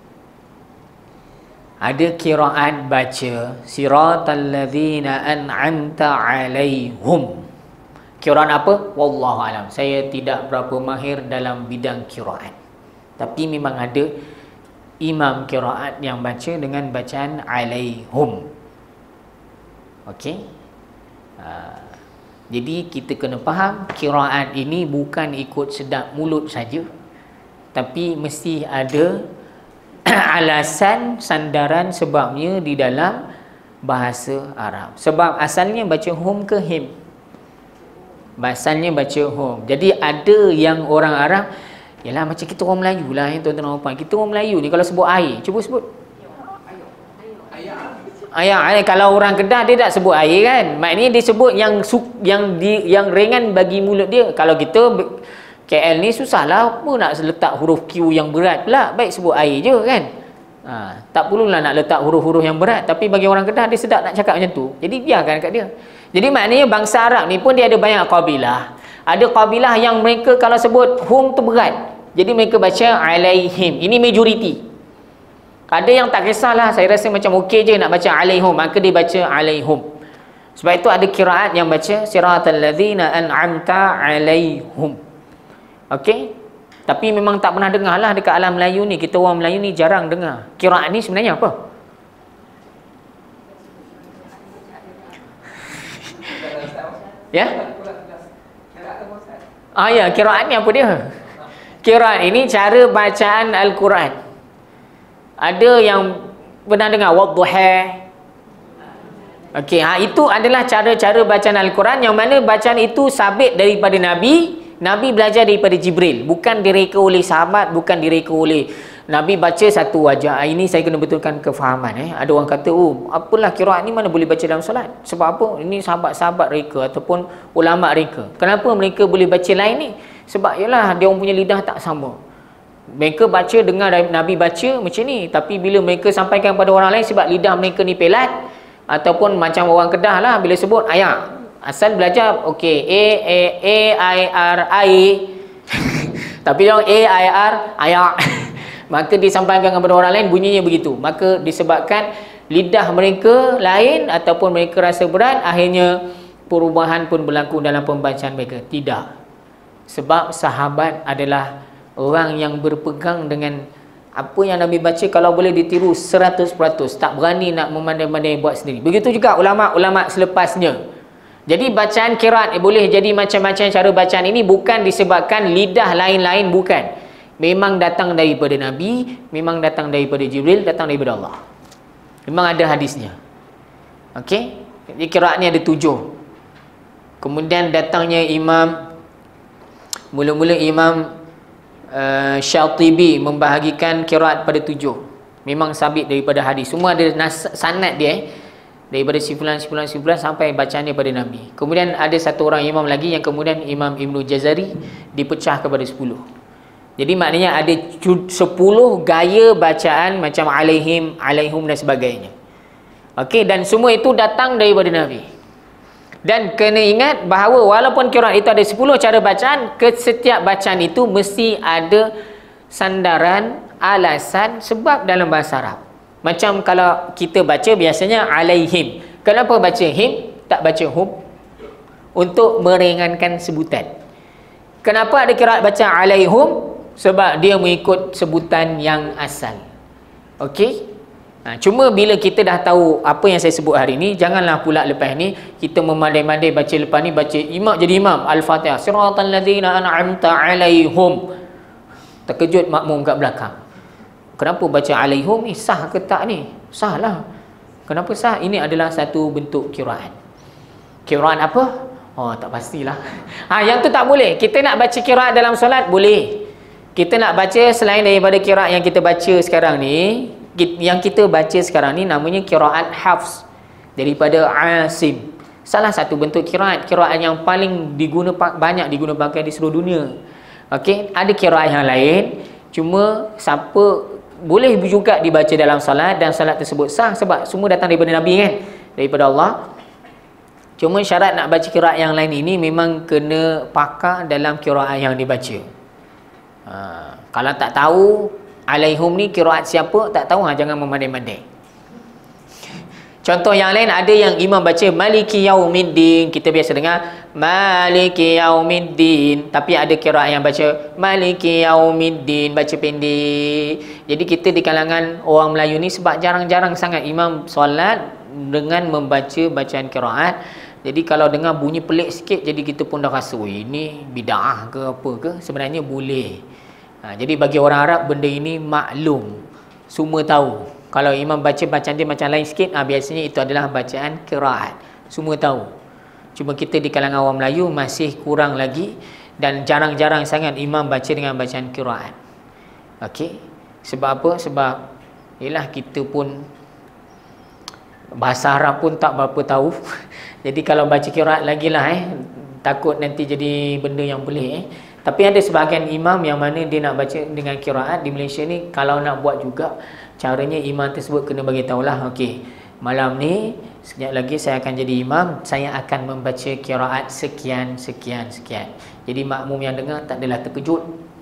Ada qiraat baca siratal ladzina an'amta alaihum. Qiraat apa? Wallahu alam. Saya tidak berapa mahir dalam bidang qiraat. Tapi memang ada imam qiraat yang baca dengan bacaan alaihum. Okey? Jadi kita kena faham qiraat ini bukan ikut sedap mulut saja, tapi mesti ada alasan, sandaran sebabnya di dalam bahasa Arab. Sebab asalnya baca hum ke him? Asalnya baca hum. Jadi ada yang orang Arab, yalah macam kita orang Melayu lah tuan-tuan dan puan. Kita orang Melayu ni kalau sebut air, cuba sebut. Ayah. Kalau orang Kedah dia tak sebut air kan. Maknanya dia sebut yang ringan bagi mulut dia. Kalau kita KL ni susahlah apa nak letak huruf Q yang berat pula. Baik sebut air je kan. Tak perlulah nak letak huruf-huruf yang berat. Tapi bagi orang Kedah dia sedap nak cakap macam tu. Jadi biarkan kat dia. Jadi maknanya bangsa Arab ni pun dia ada banyak kabilah. Ada kabilah yang mereka kalau sebut hum tu berat. Jadi mereka baca alaihim. Ini majoriti. Ada yang tak kisahlah, saya rasa macam okey je nak baca alaihum, maka dia baca alaihum. Sebab itu ada qiraat yang baca siratal ladzina an'amta alaihum. Okey? Tapi memang tak pernah dengar lah dekat alam Melayu ni. Kita orang Melayu ni jarang dengar. Qiraat ni sebenarnya apa? Ya? Ya, qiraat ni apa dia? Qiraat ini cara bacaan Al-Quran. Ada yang pernah dengar wadduha? Okey, itu adalah cara-cara bacaan Al-Quran yang mana bacaan itu sabit daripada Nabi. Nabi belajar daripada Jibril, bukan direka oleh sahabat, bukan direka oleh Nabi baca satu wajah. Ini saya kena betulkan kefahaman. Ada orang kata, oh, apalah qiraat ni mana boleh baca dalam solat? Sebab apa? Ini sahabat-sahabat reka ataupun ulama reka. Kenapa mereka boleh baca lain ni? Sebab yalah dia orang punya lidah tak sama. Mereka baca dengar Nabi baca macam ni, tapi bila mereka sampaikan pada orang lain sebab lidah mereka ni pelat, ataupun macam orang Kedah lah bila sebut ayat, asal belajar okey A-I-R-I tapi dia A-I-R ayat maka disampaikan kepada orang lain bunyinya begitu. Maka disebabkan lidah mereka lain ataupun mereka rasa berat, akhirnya perubahan pun berlaku dalam pembacaan mereka. Tidak, sebab sahabat adalah orang yang berpegang dengan apa yang Nabi baca, kalau boleh ditiru 100%, tak berani nak memandai-mandai buat sendiri. Begitu juga ulama-ulama selepasnya. Jadi bacaan qiraat boleh jadi macam-macam cara bacaan ini bukan disebabkan lidah lain-lain, bukan. Memang datang daripada Nabi, memang datang daripada Jibril, datang daripada Allah. Memang ada hadisnya. Okey? Jadi qiraat ni ada 7. Kemudian datangnya mula-mula Imam Syatibi membahagikan qiraat pada 7. Memang sabit daripada hadis. Semua ada sanad dia daripada sifulan sampai bacaannya pada Nabi. Kemudian ada satu orang imam lagi yang kemudian Imam Ibnu Jazari dipecah kepada 10. Jadi maknanya ada 10 gaya bacaan macam alaihim, alaihum dan sebagainya. Okey, dan semua itu datang daripada Nabi. Dan kena ingat bahawa walaupun qiraat itu ada 10 cara bacaan, ke setiap bacaan itu mesti ada sandaran, alasan, sebab dalam bahasa Arab. Macam kalau kita baca biasanya alaihim. Kenapa baca him, tak baca hum? Untuk meringankan sebutan. Kenapa ada qiraat baca alaihum? Sebab dia mengikut sebutan yang asal. Okey? Cuma bila kita dah tahu apa yang saya sebut hari ni, janganlah pula lepas ni kita memandai-mandai baca lepas ni, baca imam jadi imam Al-Fatihah siratal ladzina an'amta alaihum, terkejut makmum kat belakang. Kenapa baca alaihum ni? Sah ke tak ni? Sah lah. Kenapa sah? Ini adalah satu bentuk qiraat. Qiraat apa? Oh, tak pastilah. Yang tu tak boleh. Kita nak baca qiraat dalam solat boleh. Kita nak baca selain daripada qiraat yang kita baca sekarang ni, yang kita baca sekarang ni namanya qiraat hafz daripada Asim. Salah satu bentuk qiraat yang paling banyak digunakan di seluruh dunia. Okey, ada qiraat yang lain, cuma siapa boleh juga dibaca dalam salat dan salat tersebut sah sebab semua datang daripada Nabi kan, daripada Allah. Cuma syarat nak baca qiraat yang lain ini memang kena pakar dalam qiraat yang dibaca. Kalau tak tahu alaihum ni qiraat siapa, tak tahu, jangan memandai-mandai. Contoh yang lain, ada yang imam baca maliki yaumiddin, kita biasa dengar maliki yaumiddin, tapi ada qiraat yang baca maliki yaumiddin, baca pendek. Jadi kita di kalangan orang Melayu ni sebab jarang-jarang sangat imam solat dengan membaca bacaan qiraat. Jadi kalau dengar bunyi pelik sikit, jadi kita pun dah rasa ini bid'ah ke apa ke. Sebenarnya boleh. Jadi bagi orang Arab benda ini maklum, semua tahu. Kalau imam baca bacaan dia macam lain sikit, biasanya itu adalah bacaan qiraat. Semua tahu. Cuma kita di kalangan orang Melayu masih kurang lagi, dan jarang-jarang sangat imam baca dengan bacaan qiraat. Okey. Sebab apa? Sebab yalah kita pun bahasa Arab pun tak berapa tahu. Jadi kalau baca qiraat lagilah takut nanti jadi benda yang pelik. Tapi ada sebahagian imam yang mana dia nak baca dengan qiraat di Malaysia ni, kalau nak buat juga, caranya imam tersebut kena bagi tahulah, okey, malam ni sekejap lagi saya akan jadi imam, saya akan membaca qiraat sekian sekian sekian. Jadi makmum yang dengar tak adalah terkejut.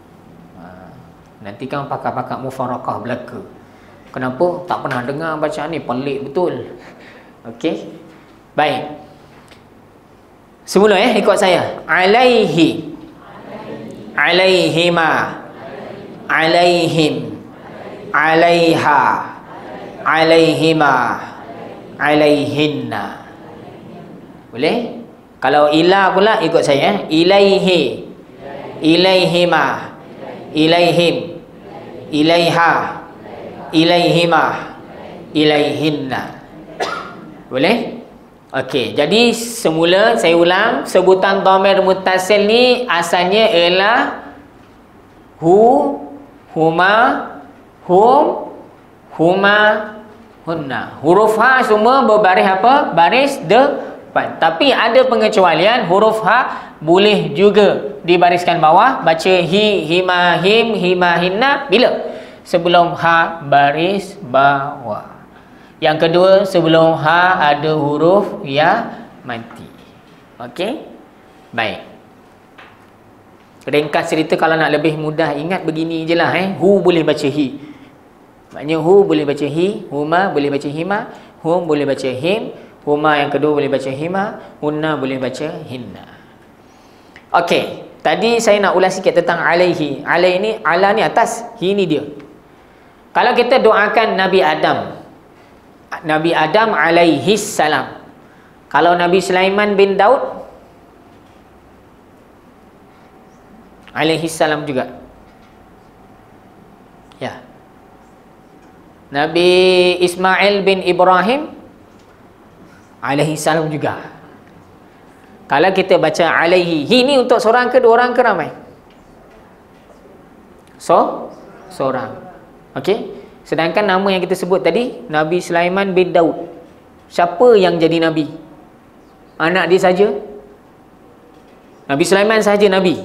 Nanti kan pakar-pakar mufarakah belaka. Kenapa? Tak pernah dengar bacaan ni, pelik betul. Okey. Baik. Semula ikut saya. Alaihi, alaihima, alaihim, alaiha, alaihima, alaihinna. Boleh? Kalau ila pula ikut saya. Ilaihi, ilaihima, ilaihim, ilaiha, ilaihima, ilaihinna. Boleh? Okey, jadi semula saya ulang, sebutan dhamir muttasil ni asalnya ialah hu, huma, hum, huma, hunna. Huruf ha semua berbaris apa? Baris depan. Tapi ada pengecualian, huruf ha boleh juga dibariskan bawah, baca hi, hima, him, hima, hinna bila? Sebelum ha baris bawah. Yang kedua, sebelum ha ada huruf ya mati. Okey? Baik. Ringkas cerita kalau nak lebih mudah ingat begini je lah. Hu boleh baca hi. Maknanya hu boleh baca hi, huma boleh baca hima, hum boleh baca him, huma yang kedua boleh baca hima, hunna boleh baca hinna. Okey. Tadi saya nak ulas sikit tentang alaihi. Alaihi ni, ala ni atas, hi ni dia. Kalau kita doakan Nabi Adam alaihi salam. Kalau Nabi Sulaiman bin Daud alaihi salam juga. Ya. Nabi Ismail bin Ibrahim alaihi salam juga. Kalau kita baca alaihi, hi ni untuk seorang ke dua orang ke ramai? Seorang. Okey. Sedangkan nama yang kita sebut tadi, Nabi Sulaiman bin Daud. Siapa yang jadi Nabi? Anak dia saja? Nabi Sulaiman saja Nabi?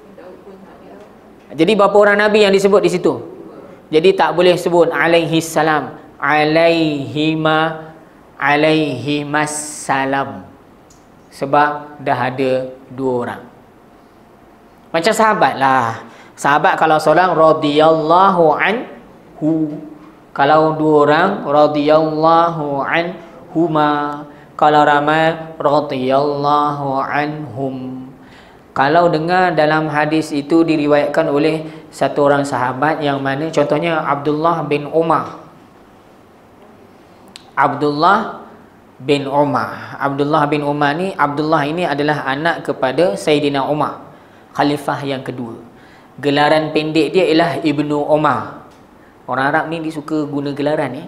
Jadi berapa orang Nabi yang disebut di situ? Jadi tak boleh sebut alaihi salam, alaihima, alaihimas salam. Sebab dah ada dua orang. Macam sahabat lah. Sahabat kalau seorang radhiyallahu anhu, kalau dua orang radhiyallahu anhuma, kalau ramai radhiyallahu anhum. Kalau dengar dalam hadis itu diriwayatkan oleh satu orang sahabat yang mana contohnya Abdullah bin Umar. Abdullah bin Umar ni, Abdullah ini adalah anak kepada Sayyidina Umar, khalifah yang kedua. Gelaran pendek dia ialah Ibnu Umar. Orang Arab ni dia suka guna gelaran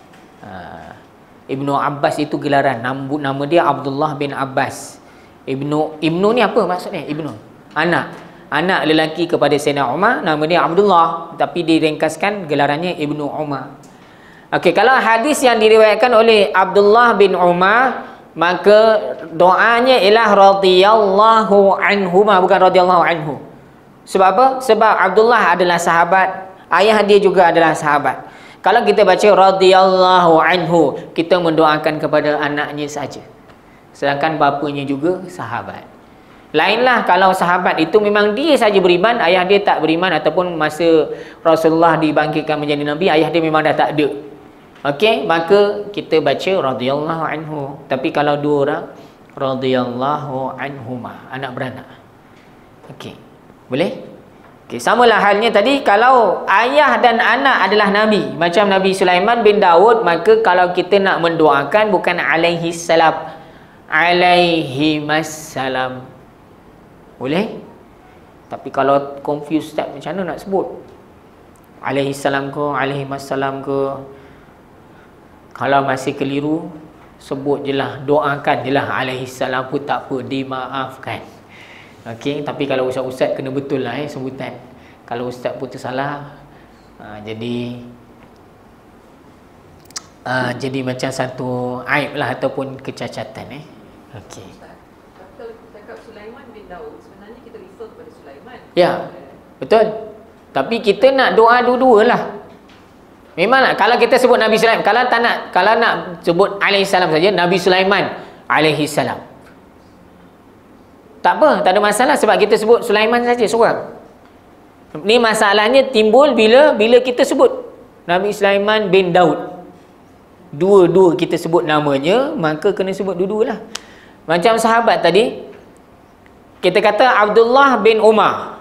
Ibnu Abbas itu gelaran. Nama dia Abdullah bin Abbas. Ibnu ni apa maksudnya? Ibnu, anak lelaki kepada Sayyidina Umar, nama dia Abdullah, tapi diringkaskan gelarannya Ibnu Umar. Okey, kalau hadis yang diriwayatkan oleh Abdullah bin Umar, maka doanya ialah radhiyallahu anhuma, bukan radhiyallahu anhu. Sebab apa? Sebab Abdullah adalah sahabat, ayah dia juga adalah sahabat. Kalau kita baca radhiyallahu anhu, kita mendoakan kepada anaknya saja. Sedangkan bapanya juga sahabat. Lainlah kalau sahabat itu memang dia saja beriman, ayah dia tak beriman, ataupun masa Rasulullah dibangkitkan menjadi Nabi, ayah dia memang dah tak ada. Okey, maka kita baca radhiyallahu anhu. Tapi kalau dua orang, radhiyallahu anhuma, anak beranak. Okey, boleh? Okey, samalah halnya tadi, kalau ayah dan anak adalah Nabi, macam Nabi Sulaiman bin Daud, maka kalau kita nak mendoakan bukan alaihi salam, alaihimassalam. Boleh? Tapi kalau confuse tak, macam mana nak sebut? Alaihi salam ke, alaihimassalam ke? Kalau masih keliru, sebut je lah, doakan je lah alaihi salam pun tak apa, dimaafkan. Okey, tapi kalau ustaz-ustaz kena betul lah sebutan. Kalau ustaz pun tersalah, jadi macam satu aib lah ataupun kecacatan. Okey. Kalau cakap Sulaiman bin Daud, sebenarnya kita refer kepada Sulaiman. Ya, betul. Tapi kita nak doa dua-dua lah. Memang kalau kita sebut Nabi Sulaiman, kalau nak sebut alaihi salam saja, Nabi Sulaiman alaihi salam, tak apa, tak ada masalah, sebab kita sebut Sulaiman saja seorang. Ni masalahnya timbul bila kita sebut Nabi Sulaiman bin Daud, dua-dua kita sebut namanya, maka kena sebut dua-dua lah. Macam sahabat tadi, kita kata Abdullah bin Umar.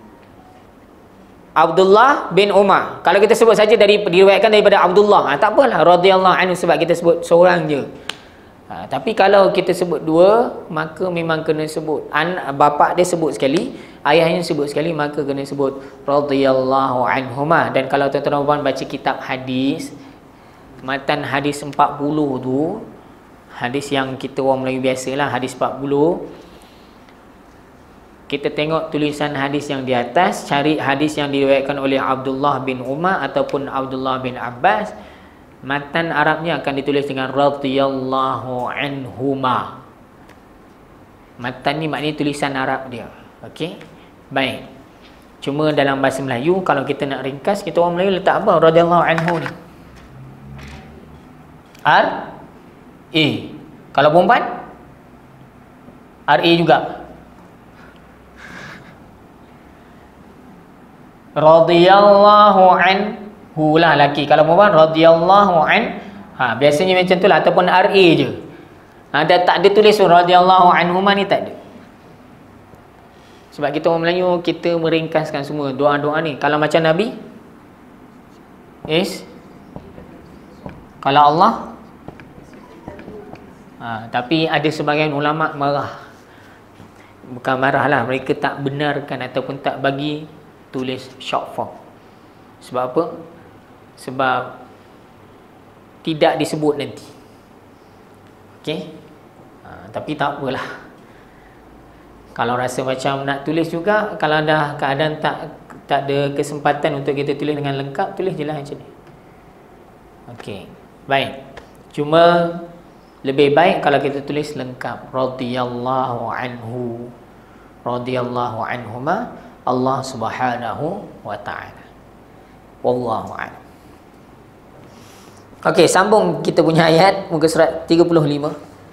Abdullah bin Umar. Kalau kita sebut saja diriwayatkan daripada Abdullah, tak apalah radhiyallahu anhu, sebab kita sebut seorang je. Tapi kalau kita sebut dua, maka memang kena sebut bapa dia sebut sekali, ayahnya sebut sekali, maka kena sebut radhiyallahu anhuma. Dan kalau tuan-tuan dan puan baca kitab hadis, matan hadis 40 tu, hadis yang kita orang Melayu biasalah, hadis 40, kita tengok tulisan hadis yang di atas, cari hadis yang diriwayatkan oleh Abdullah bin Umar ataupun Abdullah bin Abbas, matan Arabnya akan ditulis dengan radhiyallahu anhuma. Matan ni maknanya tulisan Arab dia. Okey, baik. Cuma dalam bahasa Melayu, kalau kita nak ringkas, kita orang Melayu letak apa radhiyallahu anhu ni? R-A. Kalau perempuan? R-A juga. Radhiyallahu anhu lah laki. Kalau perempuan radhiyallahu an. Biasanya macam tu lah, ataupun RA je. Tak ada tulis radhiyallahu anhuma ni, tak ada. Sebab kita orang Melayu, kita meringkaskan semua doa-doa ni. Kalau macam Nabi, kalau Allah, tapi ada sebahagian ulama marah. Bukan marah lah, mereka tak benarkan ataupun tak bagi tulis short form. Sebab apa? Sebab tidak disebut nanti. Okey? Tapi tak apalah. Kalau rasa macam nak tulis juga, kalau dah keadaan tak ada kesempatan untuk kita tulis dengan lengkap, tulis je lah macam ni. Okey. Baik. Cuma lebih baik kalau kita tulis lengkap. Radhiyallahu anhu, radhiyallahu anhuma, Allah Subhanahu wa ta'ala. Wallahu a'lam. Okey, sambung kita punya ayat muka surat 35.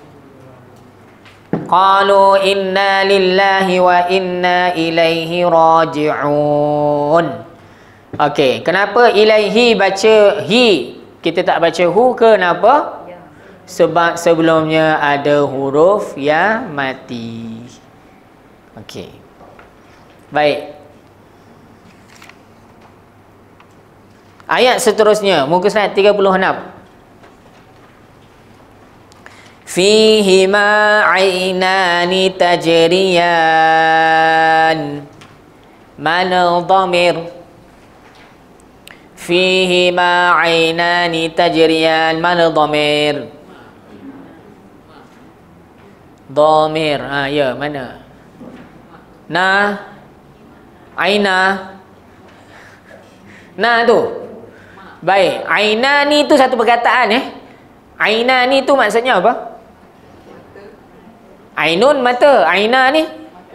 Qalu inna lillahi wa inna ilaihi raji'un. Okey, kenapa ilaihi baca hi? Kita tak baca hu, kenapa? Sebab sebelumnya ada huruf yang mati. Okey. Baik. Ayat seterusnya, muka surat 36. Fihima aynani tajriyan. Mana dhamir? Fihima aynani tajriyan. Mana dhamir? Dhamir. Ya, mana? Aina. Tu. Baik, ainani tu satu perkataan Ainani tu maksudnya apa? Ainun mata, aina ni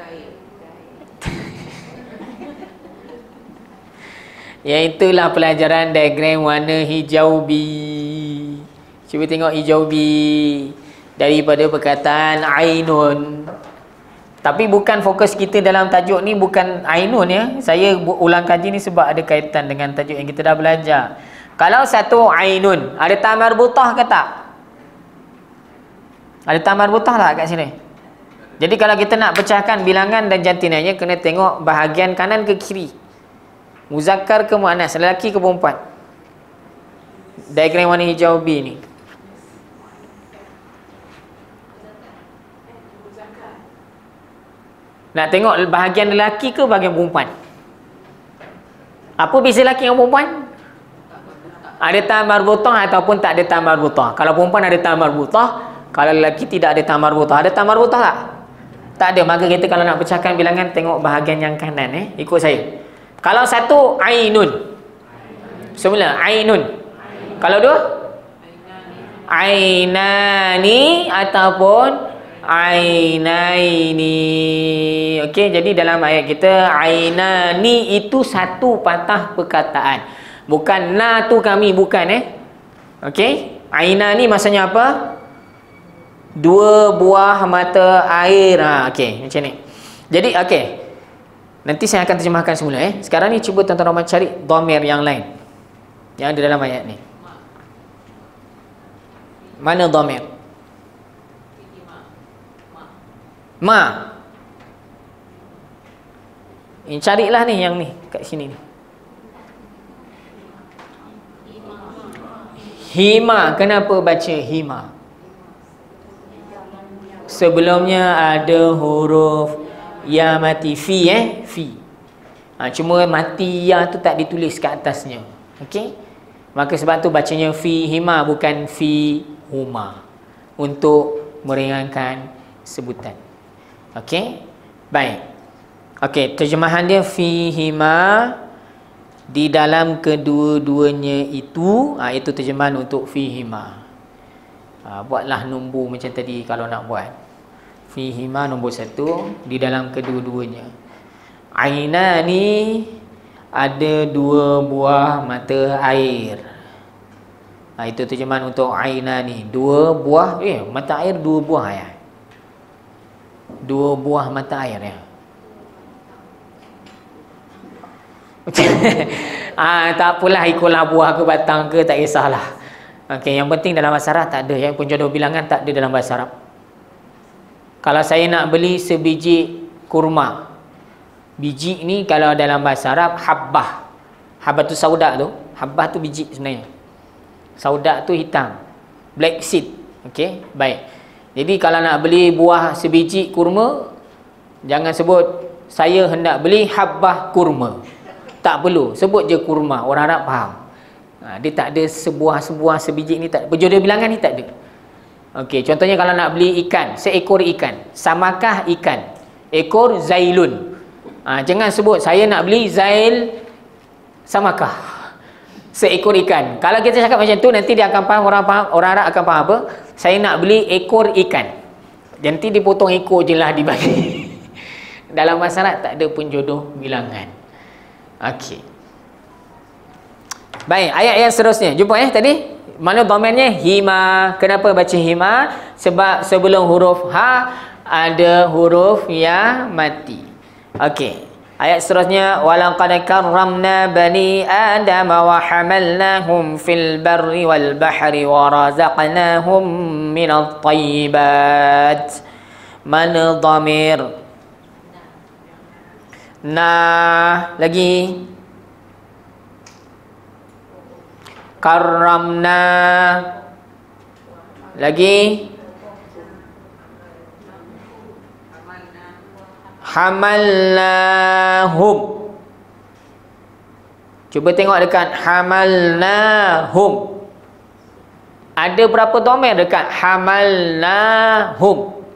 iaitulah pelajaran diagram warna hijau B. Cuba tengok hijau B daripada perkataan ainun. Tapi bukan fokus kita dalam tajuk ni bukan ainun ya. Saya ulang kaji ni sebab ada kaitan dengan tajuk yang kita dah belajar. Kalau satu ainun, ada ta marbutah ke tak? Ada ta marbutah tak kat sini? Jadi kalau kita nak pecahkan bilangan dan jantinanya, kena tengok bahagian kanan ke kiri. Muzakkar ke muannas, lelaki ke perempuan? Diagram warna hijau B ni. Nak tengok bahagian lelaki ke bahagian perempuan? Apa beza lelaki dengan perempuan? Ada ta marbutah ataupun tak ada ta marbutah. Kalau perempuan ada ta marbutah, kalau lelaki tidak ada ta marbutah. Ada ta marbutah tak? Tak ada. Maka kita kalau nak pecahkan bilangan, tengok bahagian yang kanan ikut saya. Kalau satu ainun. Semula ainun. Kalau dua? Ainani ataupun ainaini. Okey, jadi dalam ayat kita ainani itu satu patah perkataan. Bukan na tu kami, bukan Okey, ainani maksudnya apa? Dua buah mata air. Okey, macam ni. Jadi okey. Nanti saya akan terjemahkan semula Sekarang ni cuba tuan-tuan ramai cari dhamir yang lain yang ada dalam ayat ni. Mana dhamir? Ma. Ini carilah ni yang ni kat sini ni. Hima. Kenapa baca hima? sebelumnya ada huruf ya mati. Fi fi. Cuma mati ya tu tak ditulis kat atasnya. Okey. Maka sebab tu bacanya fi hima bukan fi huma, untuk meringankan sebutan. Okey. Baik. Okey, terjemahan dia fihima, di dalam kedua-duanya itu. Itu terjemahan untuk fihima. Buatlah nombor macam tadi kalau nak buat. Fihima nombor 1, di dalam kedua-duanya. Ainani, ada 2 buah mata air. Itu terjemahan untuk ainani, 2 buah mata air, 2 buah ya. 2 buah mata air ya. Tak apalah, ikutlah buah ke batang ke, tak kisahlah. Okey, yang penting dalam bahasa Arab tak ada. Yang penjodoh bilangan tak ada dalam bahasa Arab. Kalau saya nak beli sebiji kurma, biji ni kalau dalam bahasa Arab habbah. Habbah tu sauda tu. Habbah tu biji sebenarnya. Sauda tu hitam. Black seed. Okey, baik. Jadi kalau nak beli buah sebiji kurma, jangan sebut saya hendak beli habbah kurma. Tak perlu, sebut je kurma, orang Arab faham. Dia tak ada sebuah sebiji ni, tak. Berjodoh bilangan ni tak ada. Okey, contohnya kalau nak beli ikan, seekor ikan, samakah ikan, ekor zailun. Jangan sebut saya nak beli zail samakah, seekor ikan. Kalau kita cakap macam tu, nanti dia akan faham, orang Arab akan faham apa? Saya nak beli ekor ikan. Nanti dipotong ekor je lah dibagi. Dalam bahasa Arab tak ada penjodoh bilangan. Okey. Baik, ayat yang seterusnya. Jumpa tadi? Mana dhamirnya? Hima. Kenapa baca hima? Sebab sebelum huruf ha ada huruf ya mati. Okey. Ayat seterusnya, walaqad karramna bani adam wa hamalnahum fil barri wal bahri wa razaqnahum minat thayyibat. Mana dhamir? Nah, lagi karramna, lagi hamalnahum. Cuba tengok dekat hamalnahum, ada berapa dhamir dekat hamalnahum?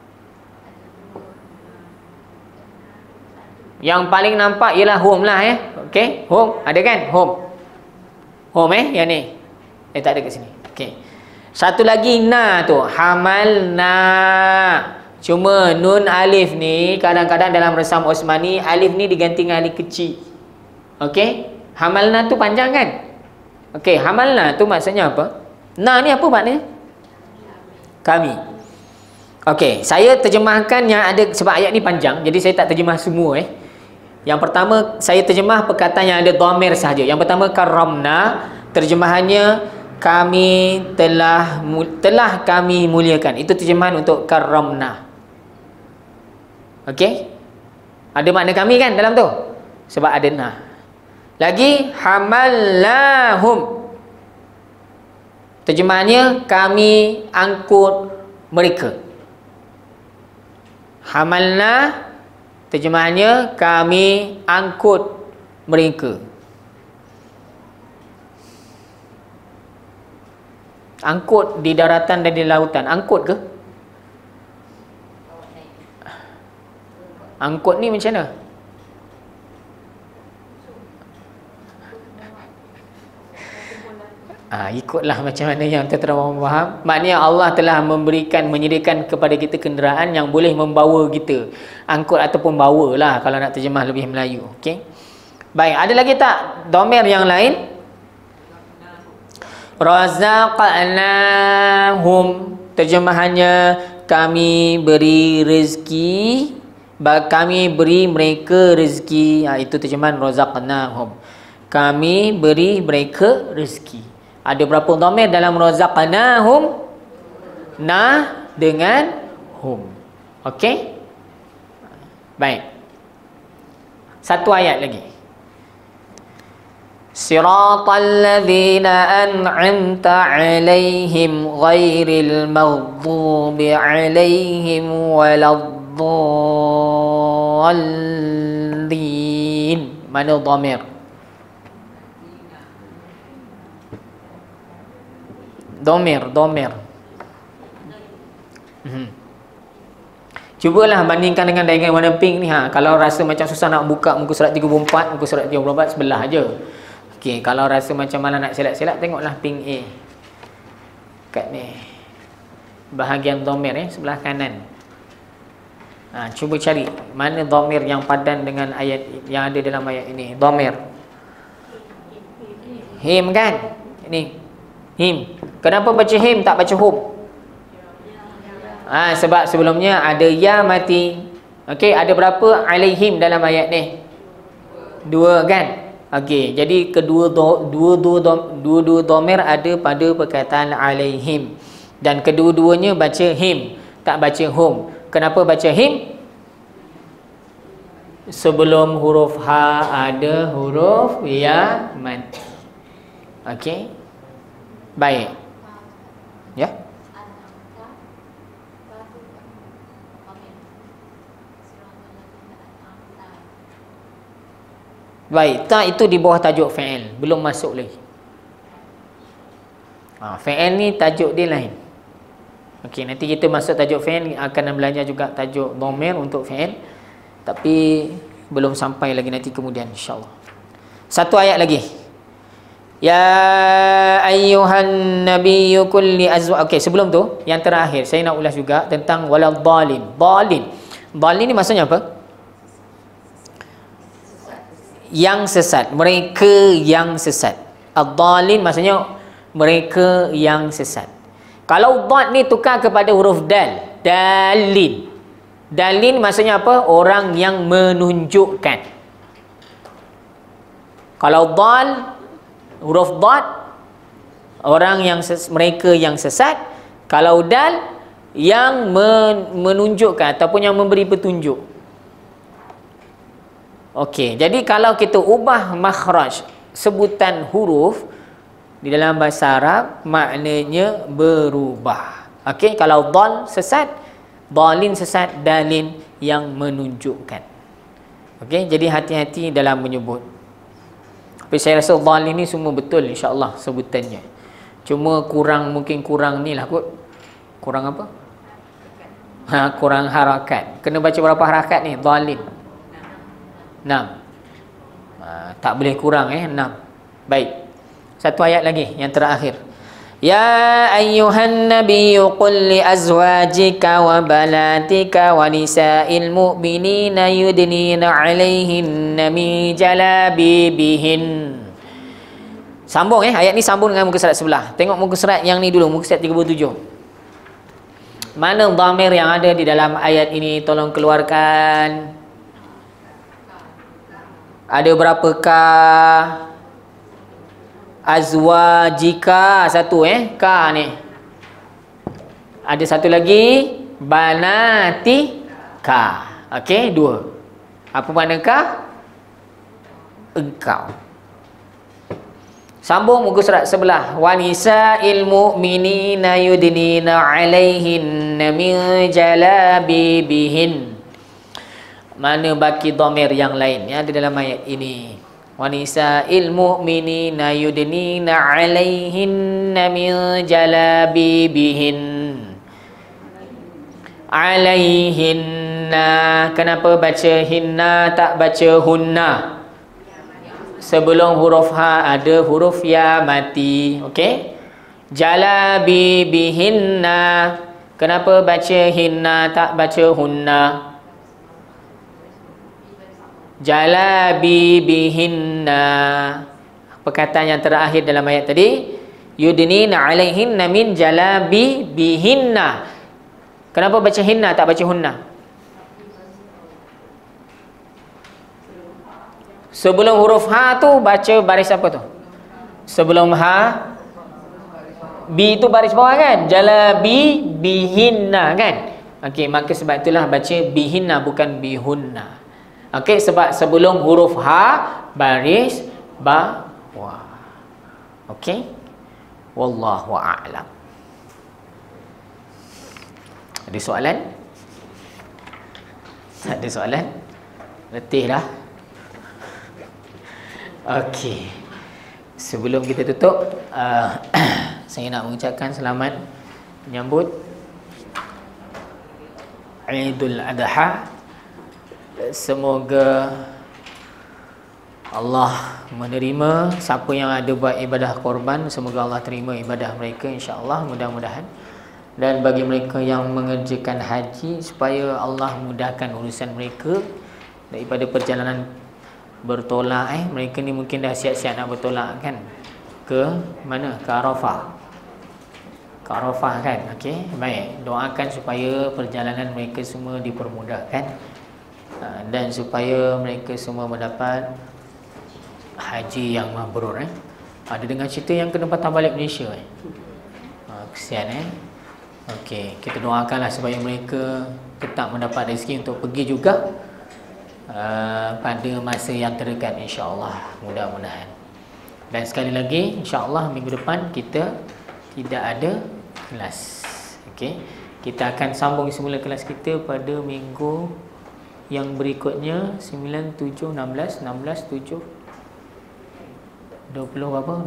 Yang paling nampak ialah home lah Okey, home ada kan? Home yang ni. Tak ada kat sini. Okey. Satu lagi na tu, hamalna. Cuma nun alif ni kadang-kadang dalam resam Osmani alif ni diganti dengan alif kecil. Okey? Hamalna tu panjang kan? Okey, hamalna tu maksudnya apa? Na ni apa maknanya? Kami. Okey, saya terjemahkan yang ada sebab ayat ni panjang, jadi saya tak terjemah semua Yang pertama saya terjemah perkataan yang ada dhamir sahaja. Yang pertama karramna, terjemahannya kami telah kami muliakan. Itu terjemahan untuk karramna. Okey? Ada makna kami kan dalam tu? Sebab ada na. Lagi hamallahum. Terjemahannya kami angkut mereka. Hamalna, terjemahannya kami angkut mereka. Angkut di daratan dan di lautan. Angkut ke? Angkut ni macam mana? Ikutlah macam mana yang tuan-tuan faham. Maknanya Allah telah menyediakan kepada kita kenderaan yang boleh membawa kita. Angkut ataupun bawa lah kalau nak terjemah lebih Melayu. Okey. Baik, ada lagi tak dhamir yang lain? Razaqnahum, terjemahannya kami beri rezeki, kami beri mereka rezeki. Itu terjemahan razaqnahum. Kami beri mereka rezeki. Ada berapa dhamir dalam razaqnahum? Na dengan hum. Okey? Baik. Satu ayat lagi. Siratal ladzina an'amta 'alaihim ghairil maghdubi 'alaihim waladdallin. Mana dhamir? Dhamir. Cubalah bandingkan dengan diagram warna pink ni. Kalau rasa macam susah nak buka muka surat 34, muka surat 34 sebelah aja. Okey, kalau rasa macam mana nak selak-selak, tengoklah pink A. Kat ni. Bahagian dhamir sebelah kanan. Cuba cari mana dhamir yang padan dengan ayat yang ada dalam ayat ini. Dhamir. Him kan? Ini. Him. Kenapa baca him tak baca hum? Sebab sebelumnya ada ya mati. Okey, ada berapa alaihim dalam ayat ni? 2 kan? Okey, jadi dua-dua dhamir ada pada perkataan alaihim. Dan kedua-duanya baca him, tak baca hum. Kenapa baca him? Sebelum huruf ha ada huruf ya mati. Okey. Baik. Ya. Baik, ta itu di bawah tajuk fi'il, belum masuk lagi. Fi'il ni tajuk dia lain. Okey, nanti kita masuk tajuk fi'il, akan belajar juga tajuk dhamir untuk fi'il. Tapi belum sampai lagi, nanti kemudian insya-Allah. Satu ayat lagi. Ya ayyuhan nabiyyu kulli okey, sebelum tu yang terakhir saya nak ulas juga tentang waladhdallin. Dhalin ni maksudnya apa? Yang sesat, mereka yang sesat. Ad-dhalin maksudnya mereka yang sesat. Kalau dhad ni tukar kepada huruf dal, dalin. Dalin maksudnya apa? Orang yang menunjukkan. Kalau dhal, huruf dhad, orang yang mereka yang sesat. Kalau dal, yang menunjukkan ataupun yang memberi petunjuk. Okey, jadi kalau kita ubah makhraj sebutan huruf di dalam bahasa Arab, maknanya berubah. Okey, kalau dhal sesat, dhalin sesat, dalin yang menunjukkan. Okey, jadi hati-hati dalam menyebut. Tapi saya rasa dhalin ni semua betul insya-Allah sebutannya. Cuma mungkin kurang ni lah kot. Kurang apa? Kurang harakat. Kena baca berapa harakat ni? Dhalin 6. Tak boleh kurang 6. Baik. Satu ayat lagi yang terakhir. Ya ayyuhan nabiyyu qul li azwajika wa banatika wa nisa'il mu'minina yudnina 'alaihinna min jalabibihin. Sambung ayat ni sambung dengan muka surat sebelah. Tengok muka surat yang ni dulu, muka surat 37. Mana dhamir yang ada di dalam ayat ini? Tolong keluarkan. Ada berapakah? Azwajika satu ka ni. Ada satu lagi banatika. Okey, 2. Apa maknakah? Engkau. Sambung muka surat sebelah. Wa nisa'il mu'minina yudnina 'alaihinna min jalabibihin. Mana baki dhamir yang lain yang ada dalam ayat ini? Wa nisa'il mu'minina yudnina 'alaihinna min jalabibihin. 'Alaihinna. Kenapa baca hinna tak baca hunna? Sebelum huruf ha ada huruf ya mati. Okey? Jalabibihinna. Kenapa baca hinna tak baca hunna? Jalabibihinna. Perkataan yang terakhir dalam ayat tadi, yudnina 'alaihinna min jalabibihinna. Kenapa baca hinna tak baca hunna? Sebelum huruf ha tu baca baris apa tu? Sebelum ha, bi tu baris bawah kan? Jalabibihinna kan? Okey, maka sebab itulah baca bihinna bukan bihunna. Okey, sebab sebelum huruf ha baris Wah. Okey. Wallahu a'lam. Ada soalan? Tak ada soalan? Letih dah. Okey. Sebelum kita tutup, saya nak mengucapkan selamat menyambut Aidul Adha. Semoga Allah menerima siapa yang ada buat ibadah korban, semoga Allah terima ibadah mereka, insya-Allah, mudah-mudahan. Dan bagi mereka yang mengerjakan haji, supaya Allah mudahkan urusan mereka daripada perjalanan bertolak. Mereka ni mungkin dah siap-siap nak bertolak kan, ke mana? Ke Arafah. Ke Arafah kan. Okey, baik, doakan supaya perjalanan mereka semua dipermudahkan, dan supaya mereka semua mendapat haji yang mabrur. Ada dengar cerita yang kena patah balik Malaysia. Kesian. Okey, kita doakanlah supaya mereka tetap mendapat rezeki untuk pergi juga pada masa yang terdekat, insya-Allah, mudah-mudahan. Dan sekali lagi, insya-Allah minggu depan kita tidak ada kelas. Okey, kita akan sambung semula kelas kita pada minggu yang berikutnya, 9, 7, 16, 16, 7, 20 berapa?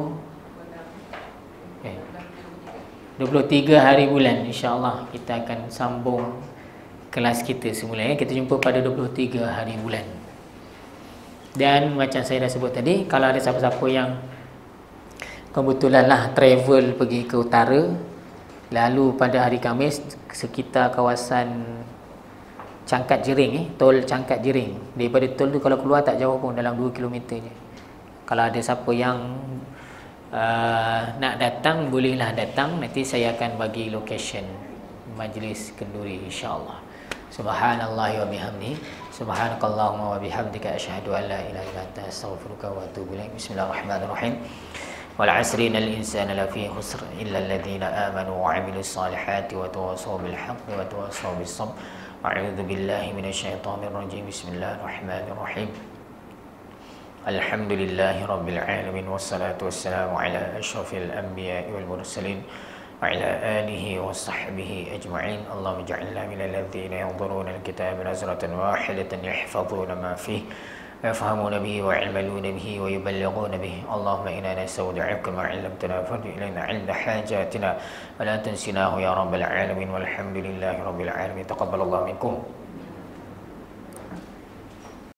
23 hari bulan, insya-Allah kita akan sambung kelas kita semula. Kita jumpa pada 23 hari bulan. Dan macam saya dah sebut tadi, kalau ada siapa-siapa yang kebetulan lah travel pergi ke utara, lalu pada hari Khamis sekitar kawasan Cangkat Jering, tol Cangkat Jering, daripada tol tu kalau keluar tak jauh pun, dalam 2 km je. Kalau ada siapa yang nak datang, bolehlah datang. Nanti saya akan bagi location majlis kenduri, insya-Allah. Subhanallahi wa bihamdihi, subhanakallahumma wa bihamdika, asyhadu an la ilaha illa anta, astaghfiruka wa atubu ilaik. Bismillahirrahmanirrahim. Wal 'asri innal insana lafi khusr illa alladhina amanu wa 'amilus salihati wa tawassaw bil haqqi wa tawassaw bis sabr. A'udzu billahi minasyaitonir rajim. Bismillahirrahmanirrahim. Alhamdulillahi rabbil alamin, wassalatu wassalamu ala asyrafil anbiya'i wal mursalin wa ala alihi wa sahbihi ajma'in. Allahumma ij'alna minal ladzina yanzuruna al-kitaba nazratan wahidatan yahfazuna ma fihi ويفهمون به ويعملون به ويبلغون به. اللهم إنا نستودعك ما علمتنا فرد إلينا عند حاجاتنا ولا تنسناه يا رب العالمين. والحمد لله رب العالمين. تقبل الله منكم.